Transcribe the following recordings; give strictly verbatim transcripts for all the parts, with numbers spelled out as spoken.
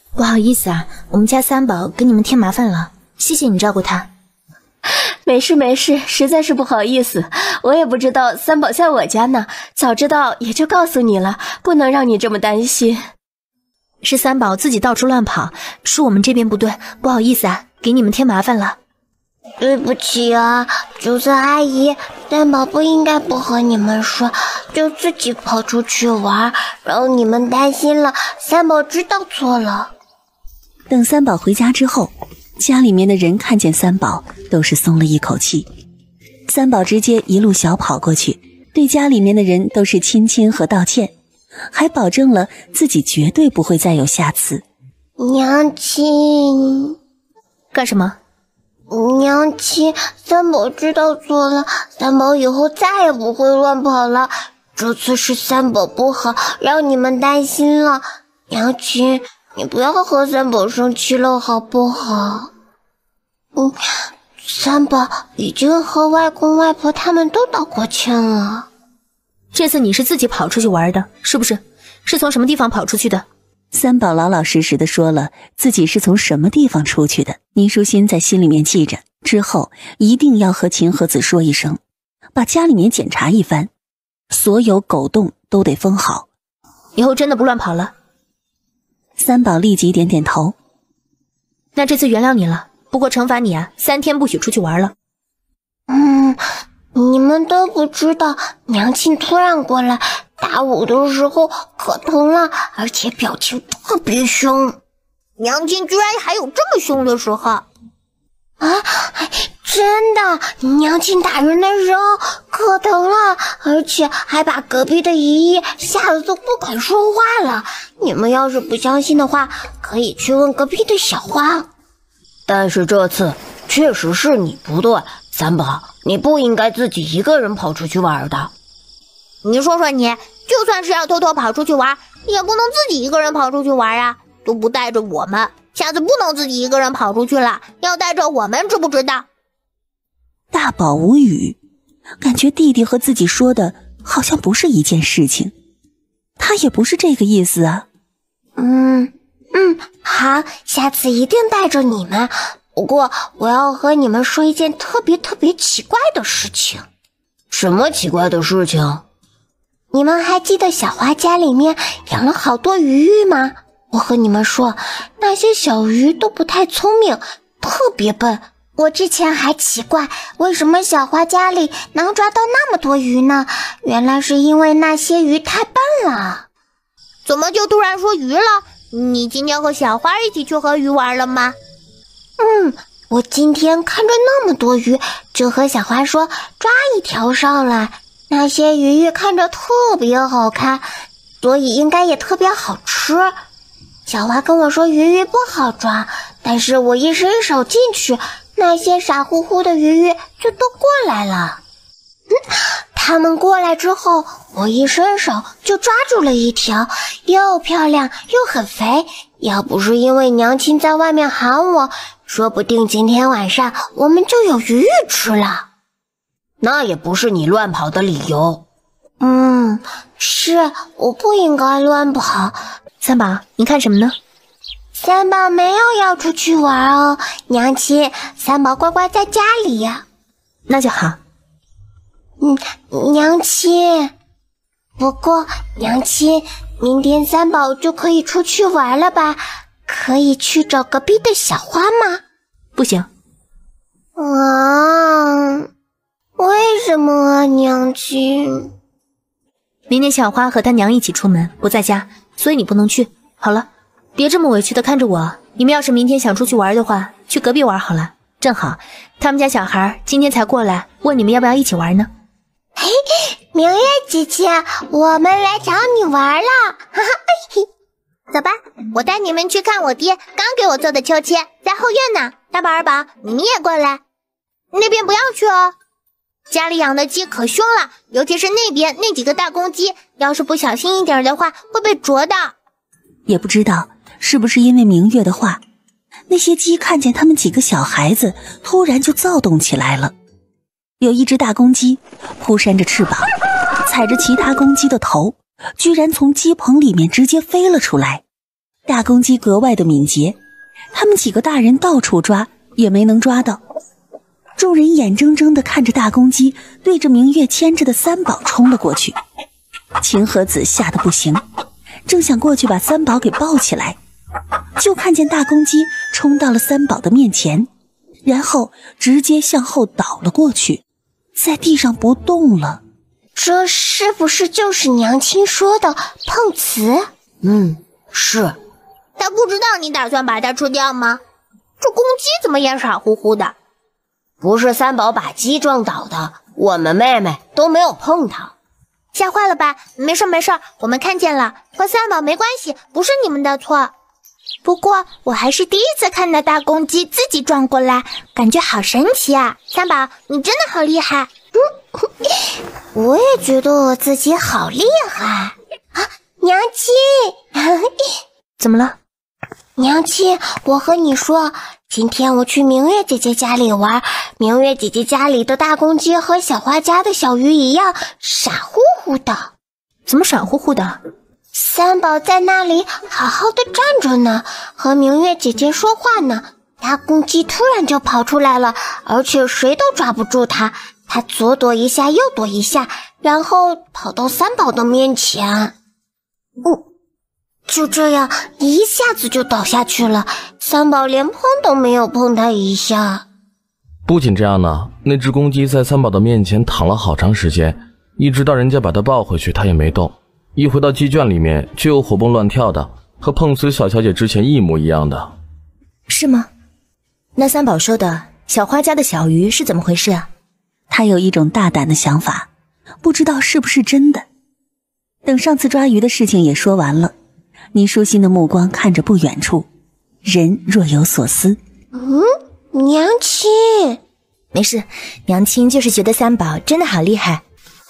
不好意思啊，我们家三宝给你们添麻烦了，谢谢你照顾他。 没事没事，实在是不好意思，我也不知道三宝在我家呢，早知道也就告诉你了，不能让你这么担心。 是三宝自己到处乱跑，是我们这边不对，不好意思啊，给你们添麻烦了。 对不起啊，九色阿姨，三宝不应该不和你们说，就自己跑出去玩，让你们担心了。三宝知道错了。 等三宝回家之后，家里面的人看见三宝都是松了一口气。三宝直接一路小跑过去，对家里面的人都是亲亲和道歉，还保证了自己绝对不会再有下次。 娘亲， 干什么？ 娘亲，三宝知道错了，三宝以后再也不会乱跑了。这次是三宝不好，让你们担心了。娘亲，你不要和三宝生气了，好不好？嗯，三宝已经和外公外婆他们都道过歉了。 这次你是自己跑出去玩的，是不是？是从什么地方跑出去的？ 三宝老老实实的说了自己是从什么地方出去的。倪淑欣在心里面记着，之后一定要和秦和子说一声，把家里面检查一番，所有狗洞都得封好， 以后真的不乱跑了。 三宝立即点点头。 那这次原谅你了，不过惩罚你啊，三天不许出去玩了。 嗯，你们都不知道，娘亲突然过来打我的时候可疼了，而且表情特别凶。娘亲居然还有这么凶的时候啊！真的，娘亲打人的时候可疼了，而且还把隔壁的姨姨吓得都不敢说话了。你们要是不相信的话，可以去问隔壁的小花。 但是这次确实是你不对，三宝，你不应该自己一个人跑出去玩的。 你说说你，就算是要偷偷跑出去玩，也不能自己一个人跑出去玩啊，都不带着我们。下次不能自己一个人跑出去了，要带着我们，知不知道？ 大宝无语，感觉弟弟和自己说的好像不是一件事情，他也不是这个意思啊。 嗯嗯，好，下次一定带着你们。不过我要和你们说一件特别特别奇怪的事情。 什么奇怪的事情？ 你们还记得小花家里面养了好多鱼鱼吗？我和你们说，那些小鱼都不太聪明，特别笨。我之前还奇怪，为什么小花家里能抓到那么多鱼呢？原来是因为那些鱼太笨了。 怎么就突然说鱼了？你今天和小花一起去和鱼玩了吗？ 嗯，我今天看着那么多鱼，就和小花说抓一条上来。那些鱼鱼看着特别好看，所以应该也特别好吃。小花跟我说鱼鱼不好抓，但是我一伸手进去，那些傻乎乎的鱼鱼就都过来了。嗯，他们过来之后，我一伸手就抓住了一条，又漂亮又很肥。要不是因为娘亲在外面喊我，说不定今天晚上我们就有鱼鱼吃了。 那也不是你乱跑的理由。 嗯，是，我不应该乱跑。 三宝，你看什么呢？ 三宝没有要出去玩哦，娘亲，三宝乖乖在家里呀。 那就好。 嗯，娘亲，不过娘亲，明天三宝就可以出去玩了吧？可以去找隔壁的小花吗？ 不行。 啊，为什么啊，娘亲？ 明天小花和她娘一起出门，不在家，所以你不能去。好了，别这么委屈的看着我。你们要是明天想出去玩的话，去隔壁玩好了。正好，他们家小孩今天才过来，问你们要不要一起玩呢。 嘿，明月姐姐，我们来找你玩了。哈哈， 走吧，我带你们去看我爹刚给我做的秋千，在后院呢。大宝二宝，你们也过来。那边不要去哦。家里养的鸡可凶了，尤其是那边那几个大公鸡，要是不小心一点的话，会被啄的。 也不知道是不是因为明月的话，那些鸡看见他们几个小孩子，突然就躁动起来了。有一只大公鸡扑扇着翅膀，踩着其他公鸡的头，居然从鸡棚里面直接飞了出来。 大公鸡格外的敏捷，他们几个大人到处抓也没能抓到。众人眼睁睁地看着大公鸡对着明月牵着的三宝冲了过去。晴和子吓得不行，正想过去把三宝给抱起来，就看见大公鸡冲到了三宝的面前，然后直接向后倒了过去，在地上不动了。 这是不是就是娘亲说的碰瓷？ 嗯，是。 他不知道你打算把它吃掉吗？这公鸡怎么也傻乎乎的？ 不是三宝把鸡撞倒的，我们妹妹都没有碰它。 吓坏了吧？没事没事，我们看见了，和三宝没关系，不是你们的错。不过我还是第一次看到大公鸡自己撞过来，感觉好神奇啊！三宝，你真的好厉害。 嗯，我也觉得我自己好厉害啊！娘亲， 怎么了？ 娘亲，我和你说，今天我去明月姐姐家里玩，明月姐姐家里的大公鸡和小花家的小鱼一样傻乎乎的。 怎么傻乎乎的？ 三宝在那里好好的站着呢，和明月姐姐说话呢，大公鸡突然就跑出来了，而且谁都抓不住它，它左躲一下右躲一下，然后跑到三宝的面前。嗯，就这样一下子就倒下去了，三宝连碰都没有碰它一下。 不仅这样呢，那只公鸡在三宝的面前躺了好长时间，一直到人家把它抱回去它也没动，一回到鸡圈里面就有活蹦乱跳的，和碰瓷小小姐之前一模一样的。 是吗？那三宝说的小花家的小鱼是怎么回事啊？ 他有一种大胆的想法，不知道是不是真的。等上次抓鱼的事情也说完了，倪舒心的目光看着不远处，人若有所思。 嗯，娘亲。 没事，娘亲就是觉得三宝真的好厉害。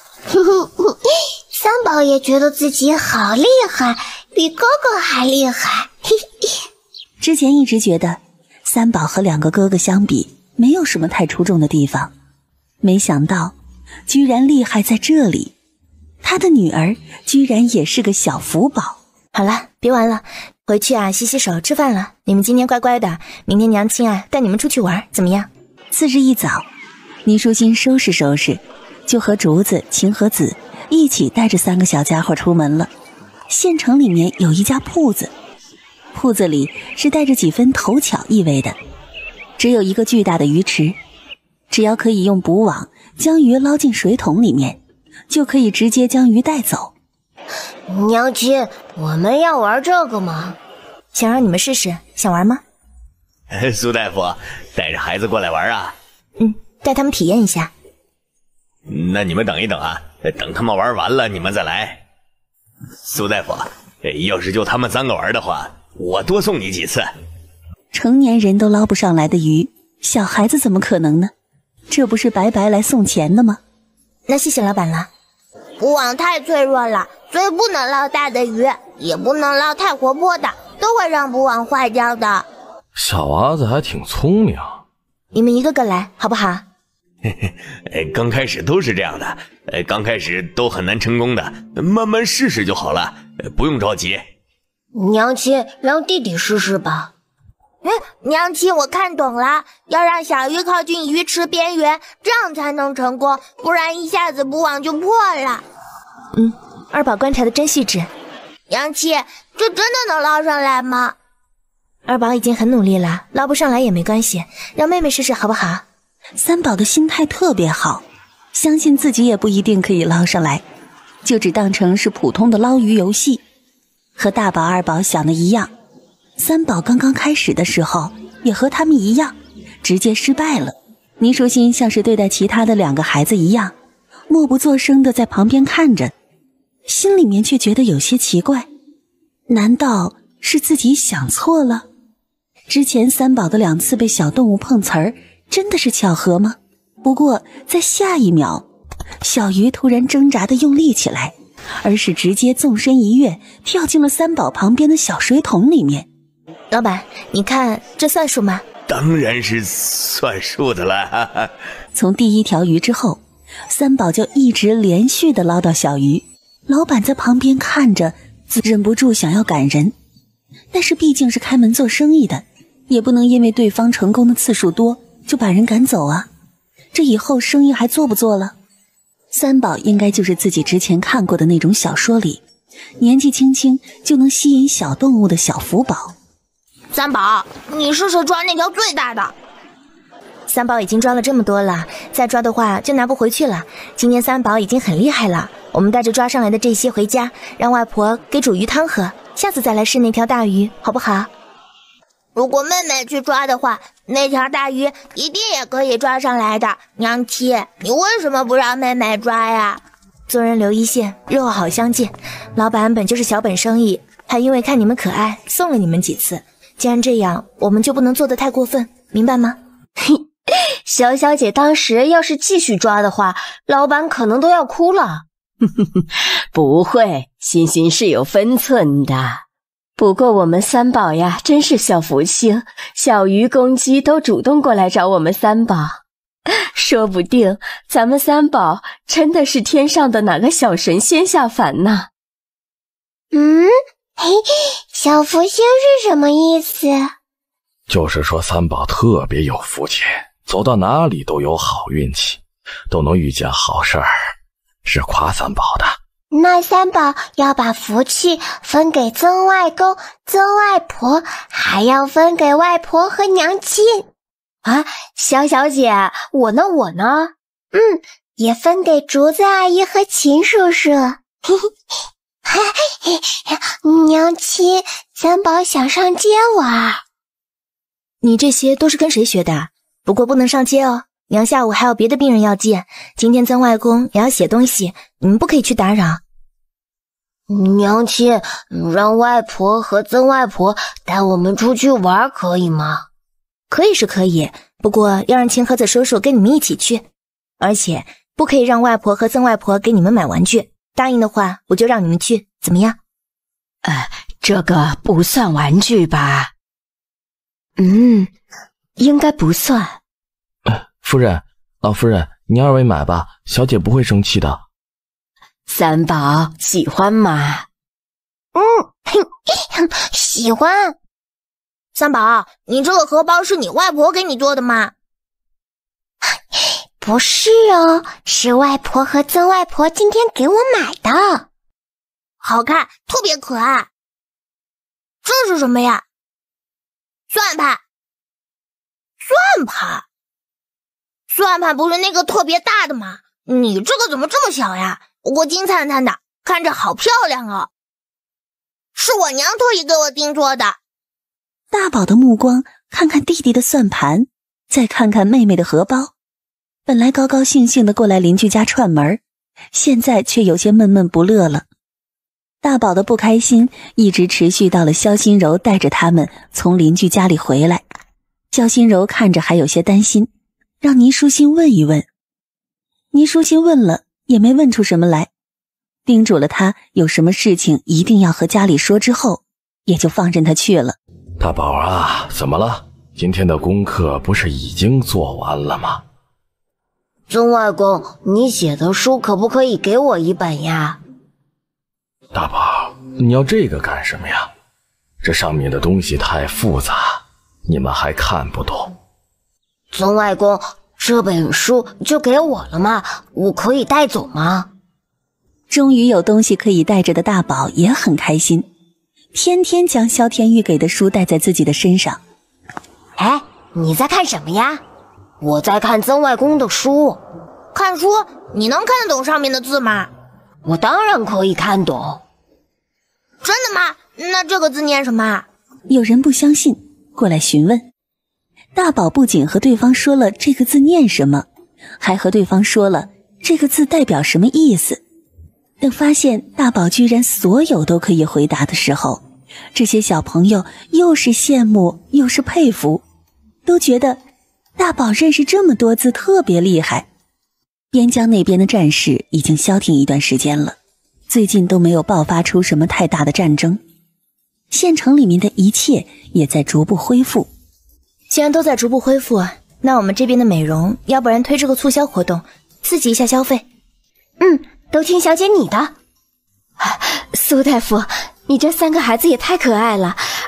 三宝也觉得自己好厉害，比哥哥还厉害。 之前一直觉得三宝和两个哥哥相比没有什么太出众的地方，没想到居然厉害在这里，他的女儿居然也是个小福宝。 好了，别玩了，回去啊洗洗手吃饭了。你们今天乖乖的，明天娘亲啊带你们出去玩，怎么样？ 次日一早，倪舒心收拾收拾，就和竹子、晴和子一起带着三个小家伙出门了。县城里面有一家铺子，铺子里是带着几分头巧意味的，只有一个巨大的鱼池，只要可以用捕网将鱼捞进水桶里面，就可以直接将鱼带走。 娘亲，我们要玩这个吗？ 想让你们试试，想玩吗？ 苏大夫，带着孩子过来玩啊？ 嗯，带他们体验一下。 那你们等一等啊，等他们玩完了你们再来。苏大夫，要是就他们三个玩的话，我多送你几次。 成年人都捞不上来的鱼，小孩子怎么可能呢？这不是白白来送钱的吗？ 那谢谢老板了。 捕网太脆弱了，所以不能捞大的鱼，也不能捞太活泼的，都会让捕网坏掉的。 小娃子还挺聪明。 你们一个个来好不好？ 嘿嘿，刚开始都是这样的，刚开始都很难成功的，慢慢试试就好了，不用着急。 娘亲，让弟弟试试吧。 嗯，娘亲，我看懂了，要让小鱼靠近鱼池边缘，这样才能成功，不然一下子捕网就破了。 嗯，二宝观察的真细致。 娘亲，这真的能捞上来吗？ 二宝已经很努力了，捞不上来也没关系，让妹妹试试好不好？ 三宝的心态特别好，相信自己也不一定可以捞上来，就只当成是普通的捞鱼游戏。和大宝二宝想的一样，三宝刚刚开始的时候也和他们一样，直接失败了。倪舒心像是对待其他的两个孩子一样，默不作声地在旁边看着，心里面却觉得有些奇怪，难道是自己想错了？之前三宝的两次被小动物碰瓷儿，真的是巧合吗？不过在下一秒，小鱼突然挣扎地用力起来，而是直接纵身一跃，跳进了三宝旁边的小水桶里面。 老板，你看这算数吗？ 当然是算数的了。哈哈。 从第一条鱼之后，三宝就一直连续地捞到小鱼，老板在旁边看着，忍不住想要赶人。 但是毕竟是开门做生意的，也不能因为对方成功的次数多就把人赶走啊，这以后生意还做不做了？三宝应该就是自己之前看过的那种小说里，年纪轻轻就能吸引小动物的小福宝。 三宝，你试试抓那条最大的。 三宝已经抓了这么多了，再抓的话就拿不回去了。今天三宝已经很厉害了，我们带着抓上来的这些回家，让外婆给煮鱼汤喝，下次再来试那条大鱼，好不好？ 如果妹妹去抓的话，那条大鱼一定也可以抓上来的。娘亲，你为什么不让妹妹抓呀？ 做人留一线，日后好相见。老板本就是小本生意，还因为看你们可爱送了你们几次。既然这样，我们就不能做得太过分，明白吗？ 小小姐当时要是继续抓的话，老板可能都要哭了。不会，欣欣是有分寸的。不过我们三宝呀，真是小福星，小鱼公鸡都主动过来找我们三宝，说不定咱们三宝真的是天上的哪个小神仙下凡呢。 嗯，嘿，小福星是什么意思？ 就是说三宝特别有福气，走到哪里都有好运气，都能遇见好事儿，是夸三宝的。 那三宝要把福气分给曾外公、曾外婆，还要分给外婆和娘亲。 啊，小小姐，我呢我呢？ 嗯，也分给竹子阿姨和秦叔叔。娘亲，三宝想上街玩。 你这些都是跟谁学的？不过不能上街哦，娘下午还有别的病人要见，今天曾外公也要写东西，你们不可以去打扰。 娘亲，让外婆和曾外婆带我们出去玩可以吗？ 可以是可以，不过要让青盒子叔叔跟你们一起去，而且不可以让外婆和曾外婆给你们买玩具，答应的话我就让你们去，怎么样？ 呃，这个不算玩具吧？嗯，应该不算。 呃、夫人，老夫人，你二位买吧，小姐不会生气的。 三宝喜欢吗？ 嗯，喜欢。 三宝，你这个荷包是你外婆给你做的吗？ 不是哦，是外婆和曾外婆今天给我买的。 好看，特别可爱。这是什么呀？算盘。算盘。算盘不是那个特别大的吗？你这个怎么这么小呀？不过金灿灿的，看着好漂亮哦。是我娘特意给我定做的。 大宝的目光看看弟弟的算盘，再看看妹妹的荷包，本来高高兴兴的过来邻居家串门，现在却有些闷闷不乐了。大宝的不开心一直持续到了肖心柔带着他们从邻居家里回来。肖心柔看着还有些担心，让倪淑欣问一问。倪淑欣问了也没问出什么来，叮嘱了他有什么事情一定要和家里说之后，也就放任他去了。 大宝啊，怎么了？今天的功课不是已经做完了吗？ 曾外公，你写的书可不可以给我一本呀？ 大宝，你要这个干什么呀？这上面的东西太复杂，你们还看不懂。 曾外公，这本书就给我了吗？我可以带走吗？ 终于有东西可以带着的大宝也很开心，天天将萧天玉给的书带在自己的身上。 哎，你在看什么呀？我在看曾外公的书。 看书？你能看得懂上面的字吗？ 我当然可以看懂。 真的吗？那这个字念什么？ 有人不相信，过来询问。大宝不仅和对方说了这个字念什么，还和对方说了这个字代表什么意思。等发现大宝居然所有都可以回答的时候，这些小朋友又是羡慕又是佩服，都觉得大宝认识这么多字特别厉害。边疆那边的战事已经消停一段时间了，最近都没有爆发出什么太大的战争，县城里面的一切也在逐步恢复。 既然都在逐步恢复，那我们这边的美容要不然推这个促销活动，刺激一下消费。 嗯，都听小姐你的。苏大夫，你这三个孩子也太可爱了，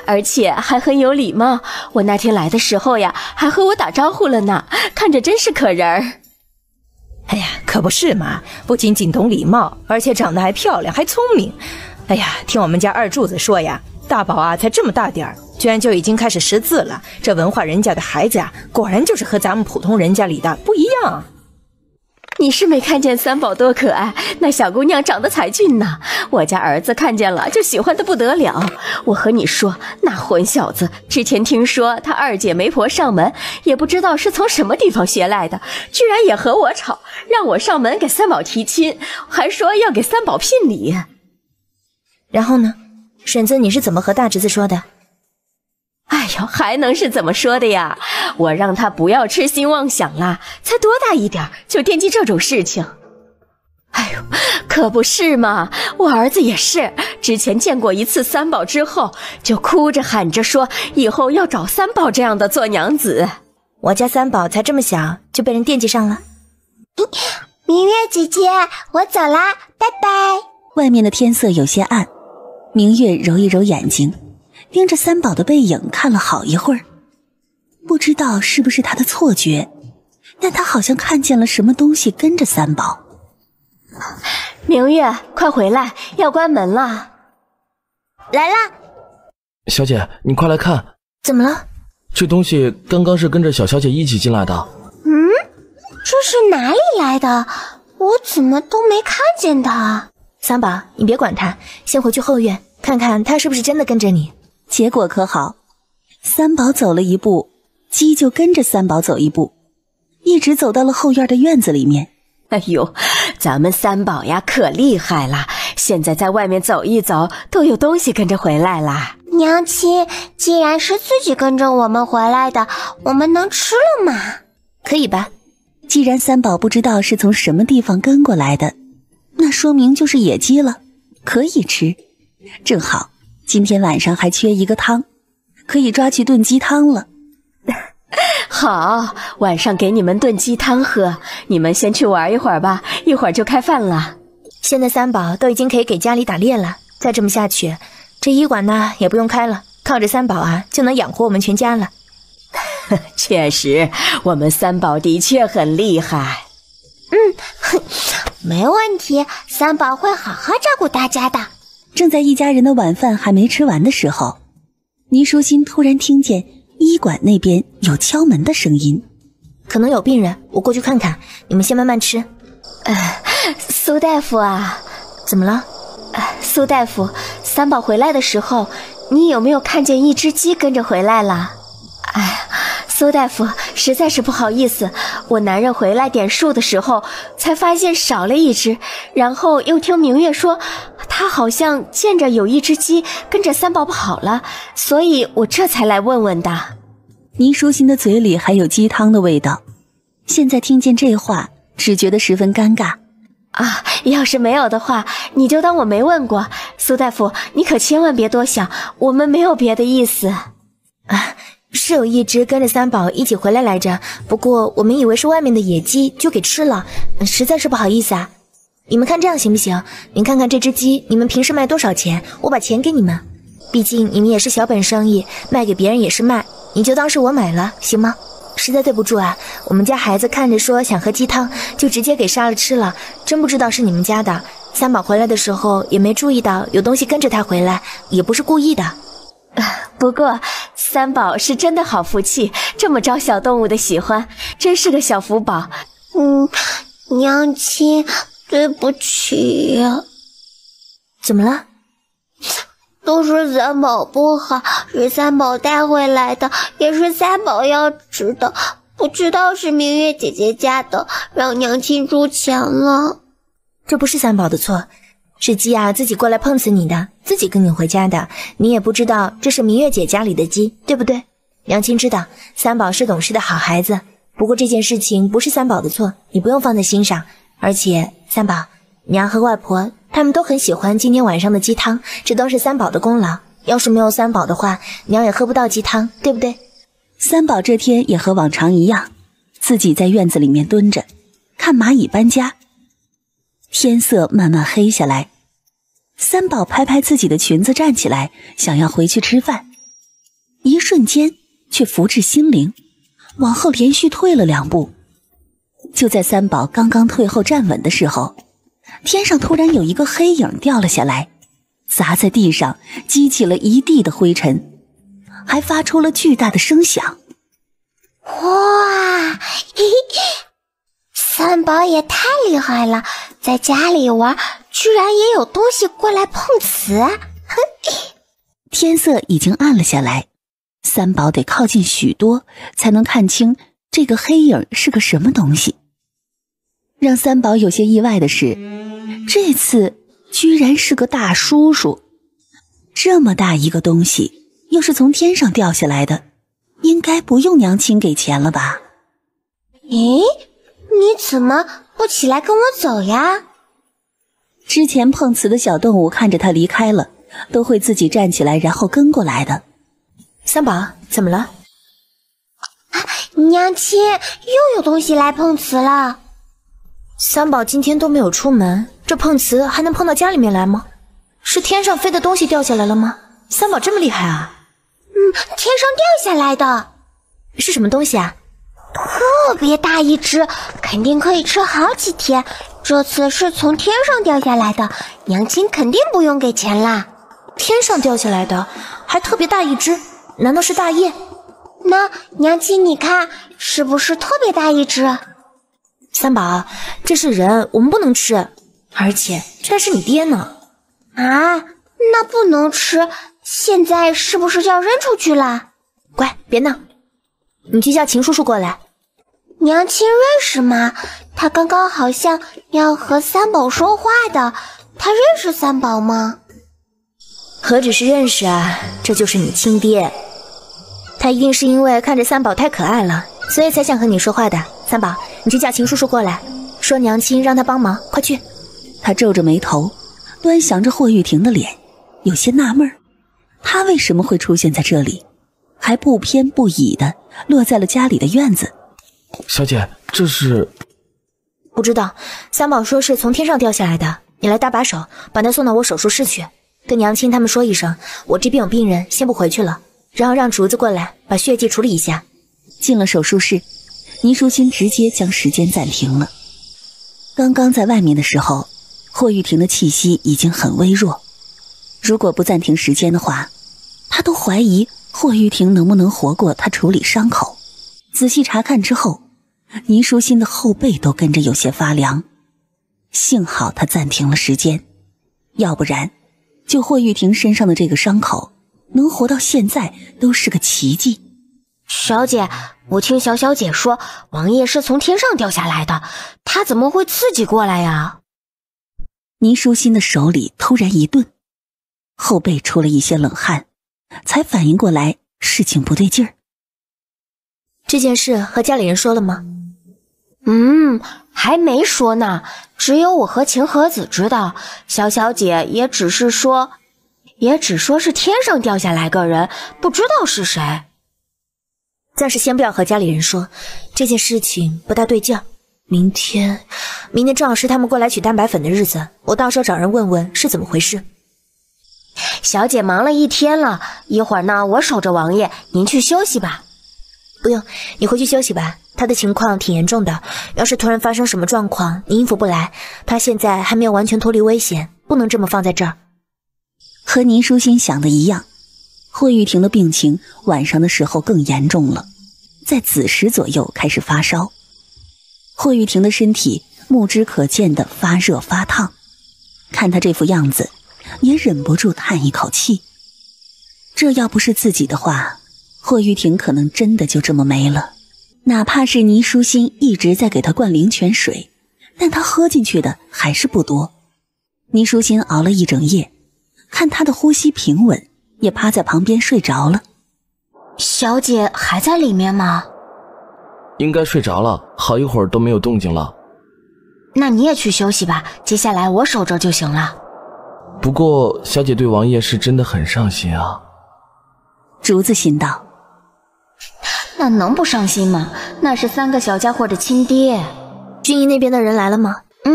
而且还很有礼貌。我那天来的时候呀，还和我打招呼了呢，看着真是可人儿。 哎呀，可不是嘛，不仅仅懂礼貌，而且长得还漂亮，还聪明。哎呀，听我们家二柱子说呀，大宝啊才这么大点儿，居然就已经开始识字了。这文化人家的孩子啊，果然就是和咱们普通人家里的不一样。 你是没看见三宝多可爱，那小姑娘长得才俊呢，我家儿子看见了就喜欢得不得了。我和你说，那混小子之前听说他二姐媒婆上门，也不知道是从什么地方学来的，居然也和我吵，让我上门给三宝提亲，还说要给三宝聘礼。 然后呢，婶子你是怎么和大侄子说的？ 哎呦，还能是怎么说的呀？我让他不要痴心妄想啦，才多大一点就惦记这种事情。哎呦，可不是嘛，我儿子也是，之前见过一次三宝之后，就哭着喊着说以后要找三宝这样的做娘子。 我家三宝才这么小就被人惦记上了。 明月姐姐，我走啦，拜拜。 外面的天色有些暗，明月揉一揉眼睛，盯着三宝的背影看了好一会儿，不知道是不是他的错觉，但他好像看见了什么东西跟着三宝。 明月，快回来，要关门了。 来啦！ 小姐，你快来看， 怎么了？ 这东西刚刚是跟着小小姐一起进来的。 嗯，这是哪里来的？我怎么都没看见他？ 三宝，你别管他，先回去后院看看他是不是真的跟着你。 结果可好，三宝走了一步，鸡就跟着三宝走一步，一直走到了后院的院子里面。 哎呦，咱们三宝呀可厉害了，现在在外面走一走都有东西跟着回来啦。 娘亲，既然是自己跟着我们回来的，我们能吃了吗？ 可以吧？ 既然三宝不知道是从什么地方跟过来的，那说明就是野鸡了，可以吃。正好今天晚上还缺一个汤，可以抓去炖鸡汤了。 好，晚上给你们炖鸡汤喝，你们先去玩一会儿吧，一会儿就开饭了。 现在三宝都已经可以给家里打猎了，再这么下去，这医馆呢也不用开了，靠着三宝啊就能养活我们全家了。 确实，我们三宝的确很厉害。 嗯，没问题，三宝会好好照顾大家的。 正在一家人的晚饭还没吃完的时候，倪淑欣突然听见医馆那边有敲门的声音。 可能有病人，我过去看看，你们先慢慢吃。 呃，苏大夫啊。 怎么了？ 呃，苏大夫，三宝回来的时候，你有没有看见一只鸡跟着回来了？哎呀，苏大夫，实在是不好意思，我男人回来点数的时候才发现少了一只，然后又听明月说他好像见着有一只鸡跟着三宝跑了，所以我这才来问问的。 倪淑欣的嘴里还有鸡汤的味道，现在听见这话只觉得十分尴尬啊！要是没有的话，你就当我没问过。苏大夫，你可千万别多想，我们没有别的意思啊。是有一只跟着三宝一起回来来着，不过我们以为是外面的野鸡，就给吃了，实在是不好意思啊。你们看这样行不行？您看看这只鸡，你们平时卖多少钱？我把钱给你们，毕竟你们也是小本生意，卖给别人也是卖，你就当是我买了，行吗？实在对不住啊，我们家孩子看着说想喝鸡汤，就直接给杀了吃了，真不知道是你们家的。三宝回来的时候也没注意到有东西跟着他回来，也不是故意的。 不过三宝是真的好福气，这么招小动物的喜欢，真是个小福宝。 嗯，娘亲，对不起。 怎么了？ 都是三宝不好，是三宝带回来的，也是三宝要吃的，不知道是明月姐姐家的，让娘亲出钱了。 这不是三宝的错，是鸡啊自己过来碰死你的，自己跟你回家的，你也不知道这是明月姐家里的鸡，对不对？娘亲知道三宝是懂事的好孩子，不过这件事情不是三宝的错，你不用放在心上。而且三宝，娘和外婆他们都很喜欢今天晚上的鸡汤，这都是三宝的功劳，要是没有三宝的话，娘也喝不到鸡汤，对不对？ 三宝这天也和往常一样，自己在院子里面蹲着看蚂蚁搬家。天色慢慢黑下来，三宝拍拍自己的裙子站起来，想要回去吃饭， 一瞬间却福至心灵，往后连续退了两步。就在三宝刚刚退后站稳的时候，天上突然有一个黑影掉了下来，砸在地上，激起了一地的灰尘，还发出了巨大的声响。 哇，嘿嘿，三宝也太厉害了，在家里玩居然也有东西过来碰瓷。 天色已经暗了下来，三宝得靠近许多才能看清这个黑影是个什么东西。让三宝有些意外的是，这次居然是个大叔叔。这么大一个东西，又是从天上掉下来的，应该不用娘亲给钱了吧？ 咦，你怎么不起来跟我走呀？ 之前碰瓷的小动物看着他离开了，都会自己站起来然后跟过来的。 三宝，怎么了？ 娘亲，又有东西来碰瓷了。 三宝今天都没有出门，这碰瓷还能碰到家里面来吗？是天上飞的东西掉下来了吗？三宝这么厉害啊？ 嗯，天上掉下来的。 是什么东西啊？ 特别大一只，肯定可以吃好几天。这次是从天上掉下来的，娘亲肯定不用给钱啦。 天上掉下来的，还特别大一只，难道是大雁？ 那娘亲你看，是不是特别大一只？ 三宝，这是人，我们不能吃，而且这还是你爹呢。 啊，那不能吃，现在是不是要扔出去了？ 乖，别闹，你去叫秦叔叔过来。 娘亲认识吗？他刚刚好像要和三宝说话的，他认识三宝吗？ 何止是认识啊，这就是你亲爹。他一定是因为看着三宝太可爱了，所以才想和你说话的。三宝，你去叫秦叔叔过来，说娘亲让他帮忙，快去。 他皱着眉头，端详着霍玉婷的脸，有些纳闷，他为什么会出现在这里，还不偏不倚的落在了家里的院子。 小姐，这是…… 不知道，三宝说是从天上掉下来的，你来搭把手，把他送到我手术室去，跟娘亲他们说一声，我这边有病人，先不回去了，然后让厨子过来把血迹处理一下。 进了手术室，倪淑欣直接将时间暂停了。刚刚在外面的时候，霍玉婷的气息已经很微弱，如果不暂停时间的话，他都怀疑霍玉婷能不能活过他处理伤口。仔细查看之后，倪淑欣的后背都跟着有些发凉，幸好他暂停了时间，要不然就霍玉婷身上的这个伤口能活到现在都是个奇迹。 小姐，我听小小姐说王爷是从天上掉下来的，他怎么会自己过来呀？ 倪淑欣的手里突然一顿，后背出了一些冷汗，才反应过来事情不对劲儿。 这件事和家里人说了吗？ 嗯，还没说呢，只有我和秦和子知道。小小姐也只是说，也只说是天上掉下来个人，不知道是谁。 暂时先不要和家里人说，这件事情不大对劲儿。明天，明天正好是他们过来取蛋白粉的日子，我到时候找人问问是怎么回事。 小姐忙了一天了，一会儿呢，我守着王爷，您去休息吧。 不用，你回去休息吧，他的情况挺严重的，要是突然发生什么状况，你应付不来，他现在还没有完全脱离危险，不能这么放在这儿。 和倪淑欣想的一样，霍玉婷的病情晚上的时候更严重了，在子时左右开始发烧。霍玉婷的身体目之可见的发热发烫，看她这副样子，也忍不住叹一口气。这要不是自己的话，霍玉婷可能真的就这么没了。哪怕是倪淑欣一直在给她灌灵泉水，但她喝进去的还是不多。倪淑欣熬了一整夜，看她的呼吸平稳，也趴在旁边睡着了。 小姐还在里面吗？ 应该睡着了，好一会儿都没有动静了。 那你也去休息吧，接下来我守着就行了。 不过小姐对王爷是真的很上心啊。 竹子心道， 那能不伤心吗？那是三个小家伙的亲爹。 军营那边的人来了吗？ 嗯，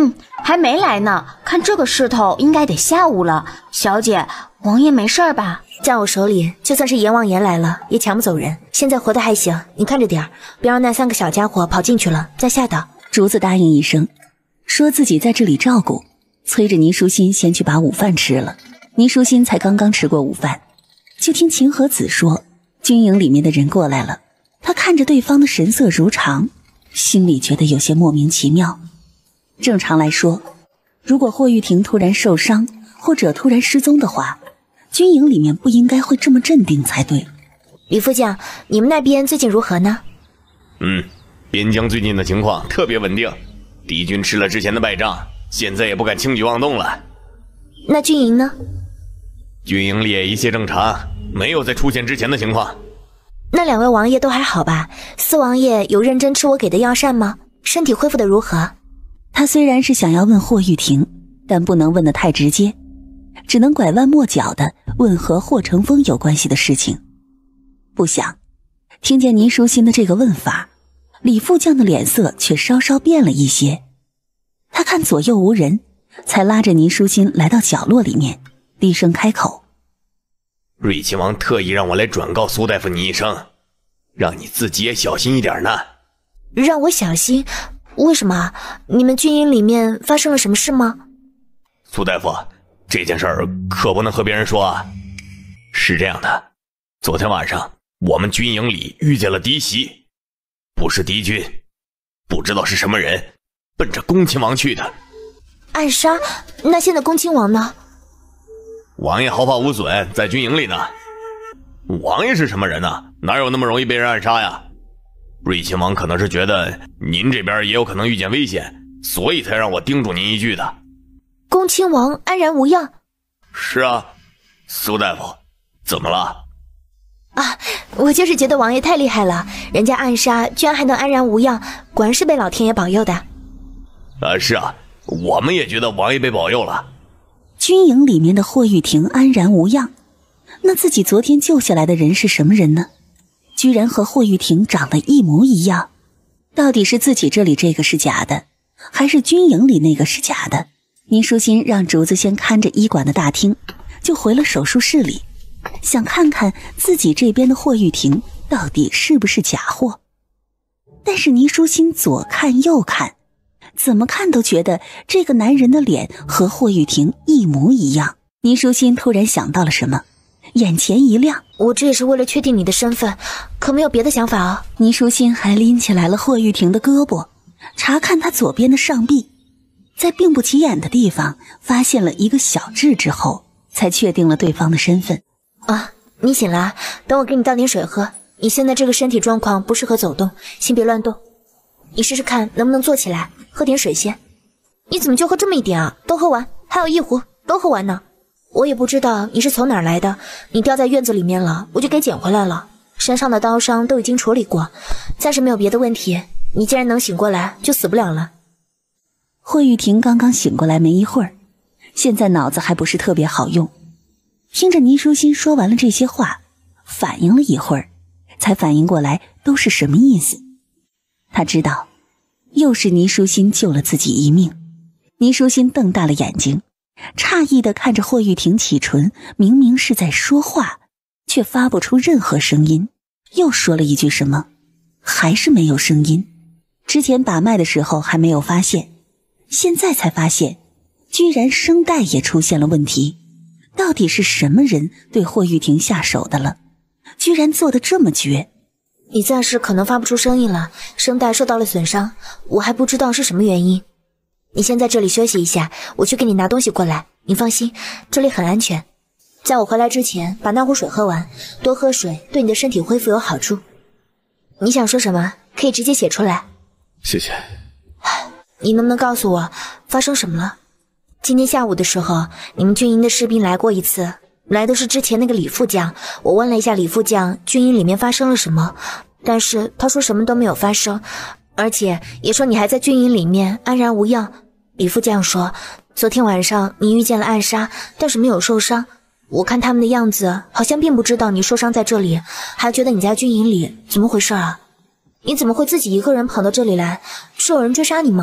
还没来呢，看这个势头，应该得下午了。小姐，王爷没事吧？ 在我手里，就算是阎王爷来了，也抢不走人。现在活得还行，你看着点儿，别让那三个小家伙跑进去了，再吓到。 竹子答应一声，说自己在这里照顾，催着倪淑欣先去把午饭吃了。倪淑欣才刚刚吃过午饭，就听秦和子说，军营里面的人过来了。他看着对方的神色如常，心里觉得有些莫名其妙。正常来说，如果霍玉婷突然受伤或者突然失踪的话，军营里面不应该会这么镇定才对。 李副将，你们那边最近如何呢？ 嗯，边疆最近的情况特别稳定，敌军吃了之前的败仗，现在也不敢轻举妄动了。 那军营呢？ 军营里也一切正常，没有再出现之前的情况。 那两位王爷都还好吧？四王爷有认真吃我给的药膳吗？身体恢复的如何？ 他虽然是想要问霍玉婷，但不能问得太直接，只能拐弯抹角的问和霍成风有关系的事情。不想听见倪淑欣的这个问法，李副将的脸色却稍稍变了一些。他看左右无人，才拉着倪淑欣来到角落里面，低声开口： 瑞亲王特意让我来转告苏大夫你一声，让你自己也小心一点呢。 让我小心？为什么？你们军营里面发生了什么事吗？ 苏大夫，这件事儿可不能和别人说啊。是这样的，昨天晚上我们军营里遇见了敌袭，不是敌军，不知道是什么人，奔着恭亲王去的。 暗杀？那现在恭亲王呢？ 王爷毫发无损，在军营里呢。王爷是什么人呢？哪有那么容易被人暗杀呀？瑞亲王可能是觉得您这边也有可能遇见危险，所以才让我叮嘱您一句的。 恭亲王安然无恙？ 是啊。苏大夫，怎么了？ 啊，我就是觉得王爷太厉害了，人家暗杀居然还能安然无恙，果然是被老天爷保佑的。 啊，是啊，我们也觉得王爷被保佑了。 军营里面的霍玉婷安然无恙，那自己昨天救下来的人是什么人呢？居然和霍玉婷长得一模一样，到底是自己这里这个是假的，还是军营里那个是假的？倪淑欣让竹子先看着医馆的大厅，就回了手术室里，想看看自己这边的霍玉婷到底是不是假货。但是倪淑欣左看右看，怎么看都觉得这个男人的脸和霍玉婷一模一样。倪淑欣突然想到了什么，眼前一亮， 我这也是为了确定你的身份，可没有别的想法哦。 倪淑欣还拎起来了霍玉婷的胳膊，查看她左边的上臂，在并不起眼的地方发现了一个小痣之后，才确定了对方的身份。 啊，你醒了啊，等我给你倒点水喝。你现在这个身体状况不适合走动，先别乱动。你试试看能不能坐起来，喝点水先。你怎么就喝这么一点啊？都喝完，还有一壶，都喝完呢。我也不知道你是从哪儿来的，你掉在院子里面了，我就给捡回来了。身上的刀伤都已经处理过，暂时没有别的问题。你既然能醒过来，就死不了了。 霍玉婷刚刚醒过来没一会儿，现在脑子还不是特别好用。听着倪淑欣说完了这些话，反应了一会儿，才反应过来都是什么意思。他知道，又是倪淑欣救了自己一命。倪淑欣瞪大了眼睛，诧异地看着霍玉婷启唇，明明是在说话，却发不出任何声音。又说了一句什么，还是没有声音。之前把脉的时候还没有发现，现在才发现，居然声带也出现了问题。到底是什么人对霍玉婷下手的了？居然做得这么绝。 你暂时可能发不出声音了，声带受到了损伤，我还不知道是什么原因。你先在这里休息一下，我去给你拿东西过来。你放心，这里很安全。在我回来之前，把那壶水喝完，多喝水对你的身体恢复有好处。你想说什么，可以直接写出来。 谢谢。 你能不能告诉我发生什么了？今天下午的时候，你们军营的士兵来过一次，来的是之前那个李副将。我问了一下李副将，军营里面发生了什么，但是他说什么都没有发生，而且也说你还在军营里面安然无恙。李副将说，昨天晚上你遇见了暗杀，但是没有受伤。我看他们的样子，好像并不知道你受伤在这里，还觉得你在军营里，怎么回事啊？你怎么会自己一个人跑到这里来？是有人追杀你吗？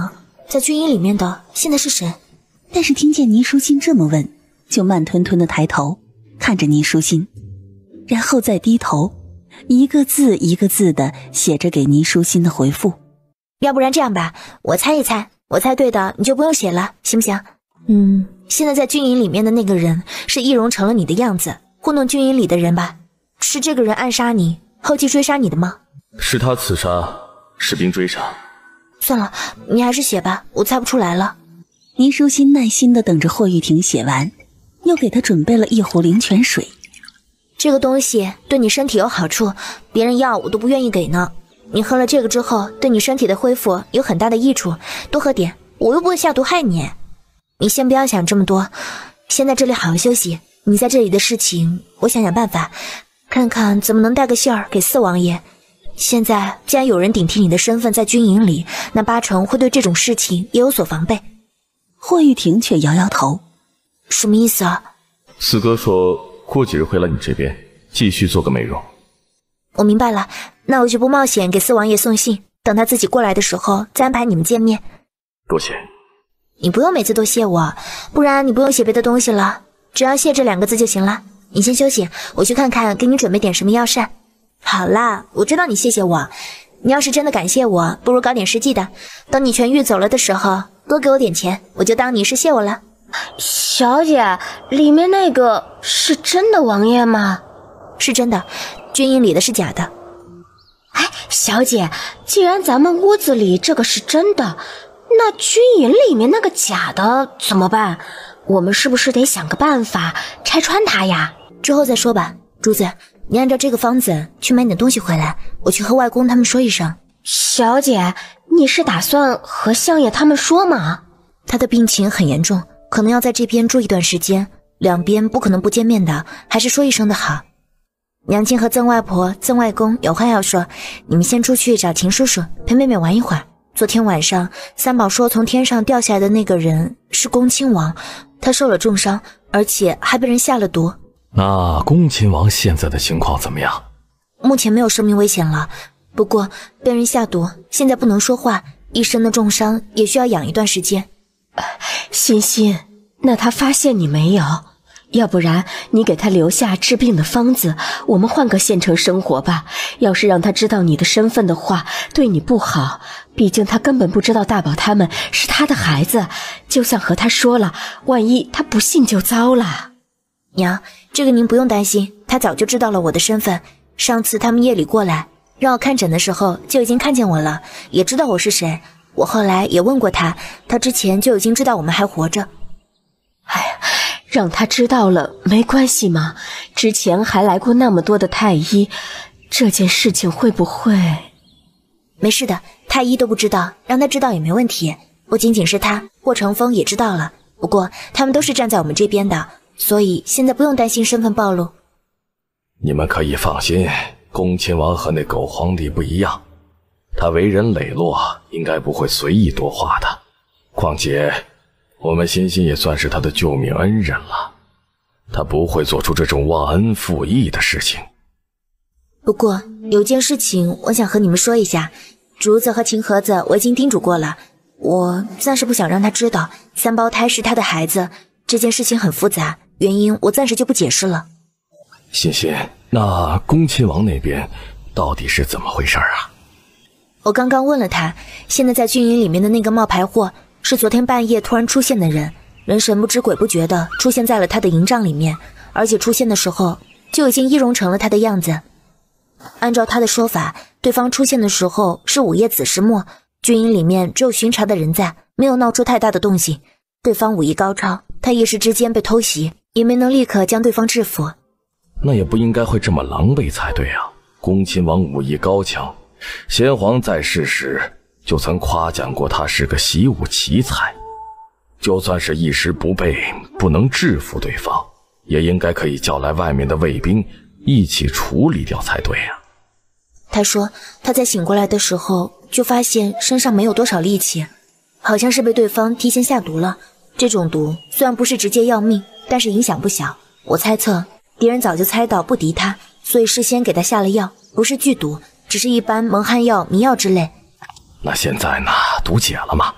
在军营里面的现在是谁？ 但是听见倪书欣这么问，就慢吞吞地抬头看着倪书欣，然后再低头，一个字一个字地写着给倪书欣的回复。 要不然这样吧，我猜一猜，我猜对的你就不用写了，行不行？嗯，现在在军营里面的那个人是易容成了你的样子，糊弄军营里的人吧？是这个人暗杀你，后期追杀你的吗？ 是他刺杀，士兵追杀。 算了，你还是写吧，我猜不出来了。 倪书欣耐心地等着霍玉婷写完，又给他准备了一壶灵泉水。 这个东西对你身体有好处，别人要我都不愿意给呢。你喝了这个之后，对你身体的恢复有很大的益处，多喝点，我又不会下毒害你。你先不要想这么多，先在这里好好休息。你在这里的事情，我想想办法，看看怎么能带个信儿给四王爷。现在既然有人顶替你的身份在军营里，那八成会对这种事情也有所防备。 霍玉婷却摇摇头。 什么意思啊？ 四哥说过几日会来你这边继续做个美容。 我明白了，那我就不冒险给四王爷送信，等他自己过来的时候再安排你们见面。 多谢。 你不用每次都谢我，不然你不用写别的东西了，只要谢这两个字就行了。你先休息，我去看看给你准备点什么药膳。好啦，我知道你谢谢我，你要是真的感谢我，不如搞点实际的，等你痊愈走了的时候多给我点钱，我就当你是谢我了。 小姐，里面那个是真的王爷吗？ 是真的，军营里的是假的。 哎，小姐，既然咱们屋子里这个是真的，那军营里面那个假的怎么办？我们是不是得想个办法拆穿它呀？ 之后再说吧。珠子，你按照这个方子去买点东西回来，我去和外公他们说一声。 小姐，你是打算和相爷他们说吗？ 他的病情很严重，可能要在这边住一段时间，两边不可能不见面的，还是说一声的好。娘亲和曾外婆、曾外公有话要说，你们先出去找秦叔叔陪妹妹玩一会儿。昨天晚上三宝说从天上掉下来的那个人是恭亲王，他受了重伤，而且还被人下了毒。 那恭亲王现在的情况怎么样？ 目前没有生命危险了，不过被人下毒，现在不能说话，一身的重伤也需要养一段时间。 欣欣，那他发现你没有？要不然你给他留下治病的方子，我们换个县城生活吧。要是让他知道你的身份的话，对你不好，毕竟他根本不知道大宝他们是他的孩子，就算和他说了，万一他不信就糟了。 娘，这个您不用担心，他早就知道了我的身份，上次他们夜里过来让我看诊的时候就已经看见我了，也知道我是谁。我后来也问过他，他之前就已经知道我们还活着。 哎呀，让他知道了没关系吗？之前还来过那么多的太医，这件事情会不会…… 没事的，太医都不知道，让他知道也没问题。不仅仅是他，霍成风也知道了，不过他们都是站在我们这边的，所以现在不用担心身份暴露。 你们可以放心，恭亲王和那狗皇帝不一样，他为人磊落，应该不会随意多话的。况且我们欣欣也算是他的救命恩人了，他不会做出这种忘恩负义的事情。 不过有件事情我想和你们说一下，竹子和秦盒子我已经叮嘱过了，我暂时不想让他知道三胞胎是他的孩子，这件事情很复杂，原因我暂时就不解释了。 欣欣，那恭亲王那边到底是怎么回事啊？ 我刚刚问了他，现在在军营里面的那个冒牌货是昨天半夜突然出现的人，人神不知鬼不觉的出现在了他的营帐里面，而且出现的时候就已经易容成了他的样子。按照他的说法，对方出现的时候是午夜子时末，军营里面只有巡查的人在，没有闹出太大的动静。对方武艺高超，他一时之间被偷袭，也没能立刻将对方制服。 那也不应该会这么狼狈才对啊！恭亲王武艺高强，先皇在世时就曾夸奖过他是个习武奇才，就算是一时不备，不能制服对方，也应该可以叫来外面的卫兵一起处理掉才对啊。 他说他在醒过来的时候就发现身上没有多少力气，好像是被对方提前下毒了。这种毒虽然不是直接要命，但是影响不小。我猜测敌人早就猜到不敌他，所以事先给他下了药，不是剧毒，只是一般蒙汗药、迷药之类。 那现在呢，毒解了吗？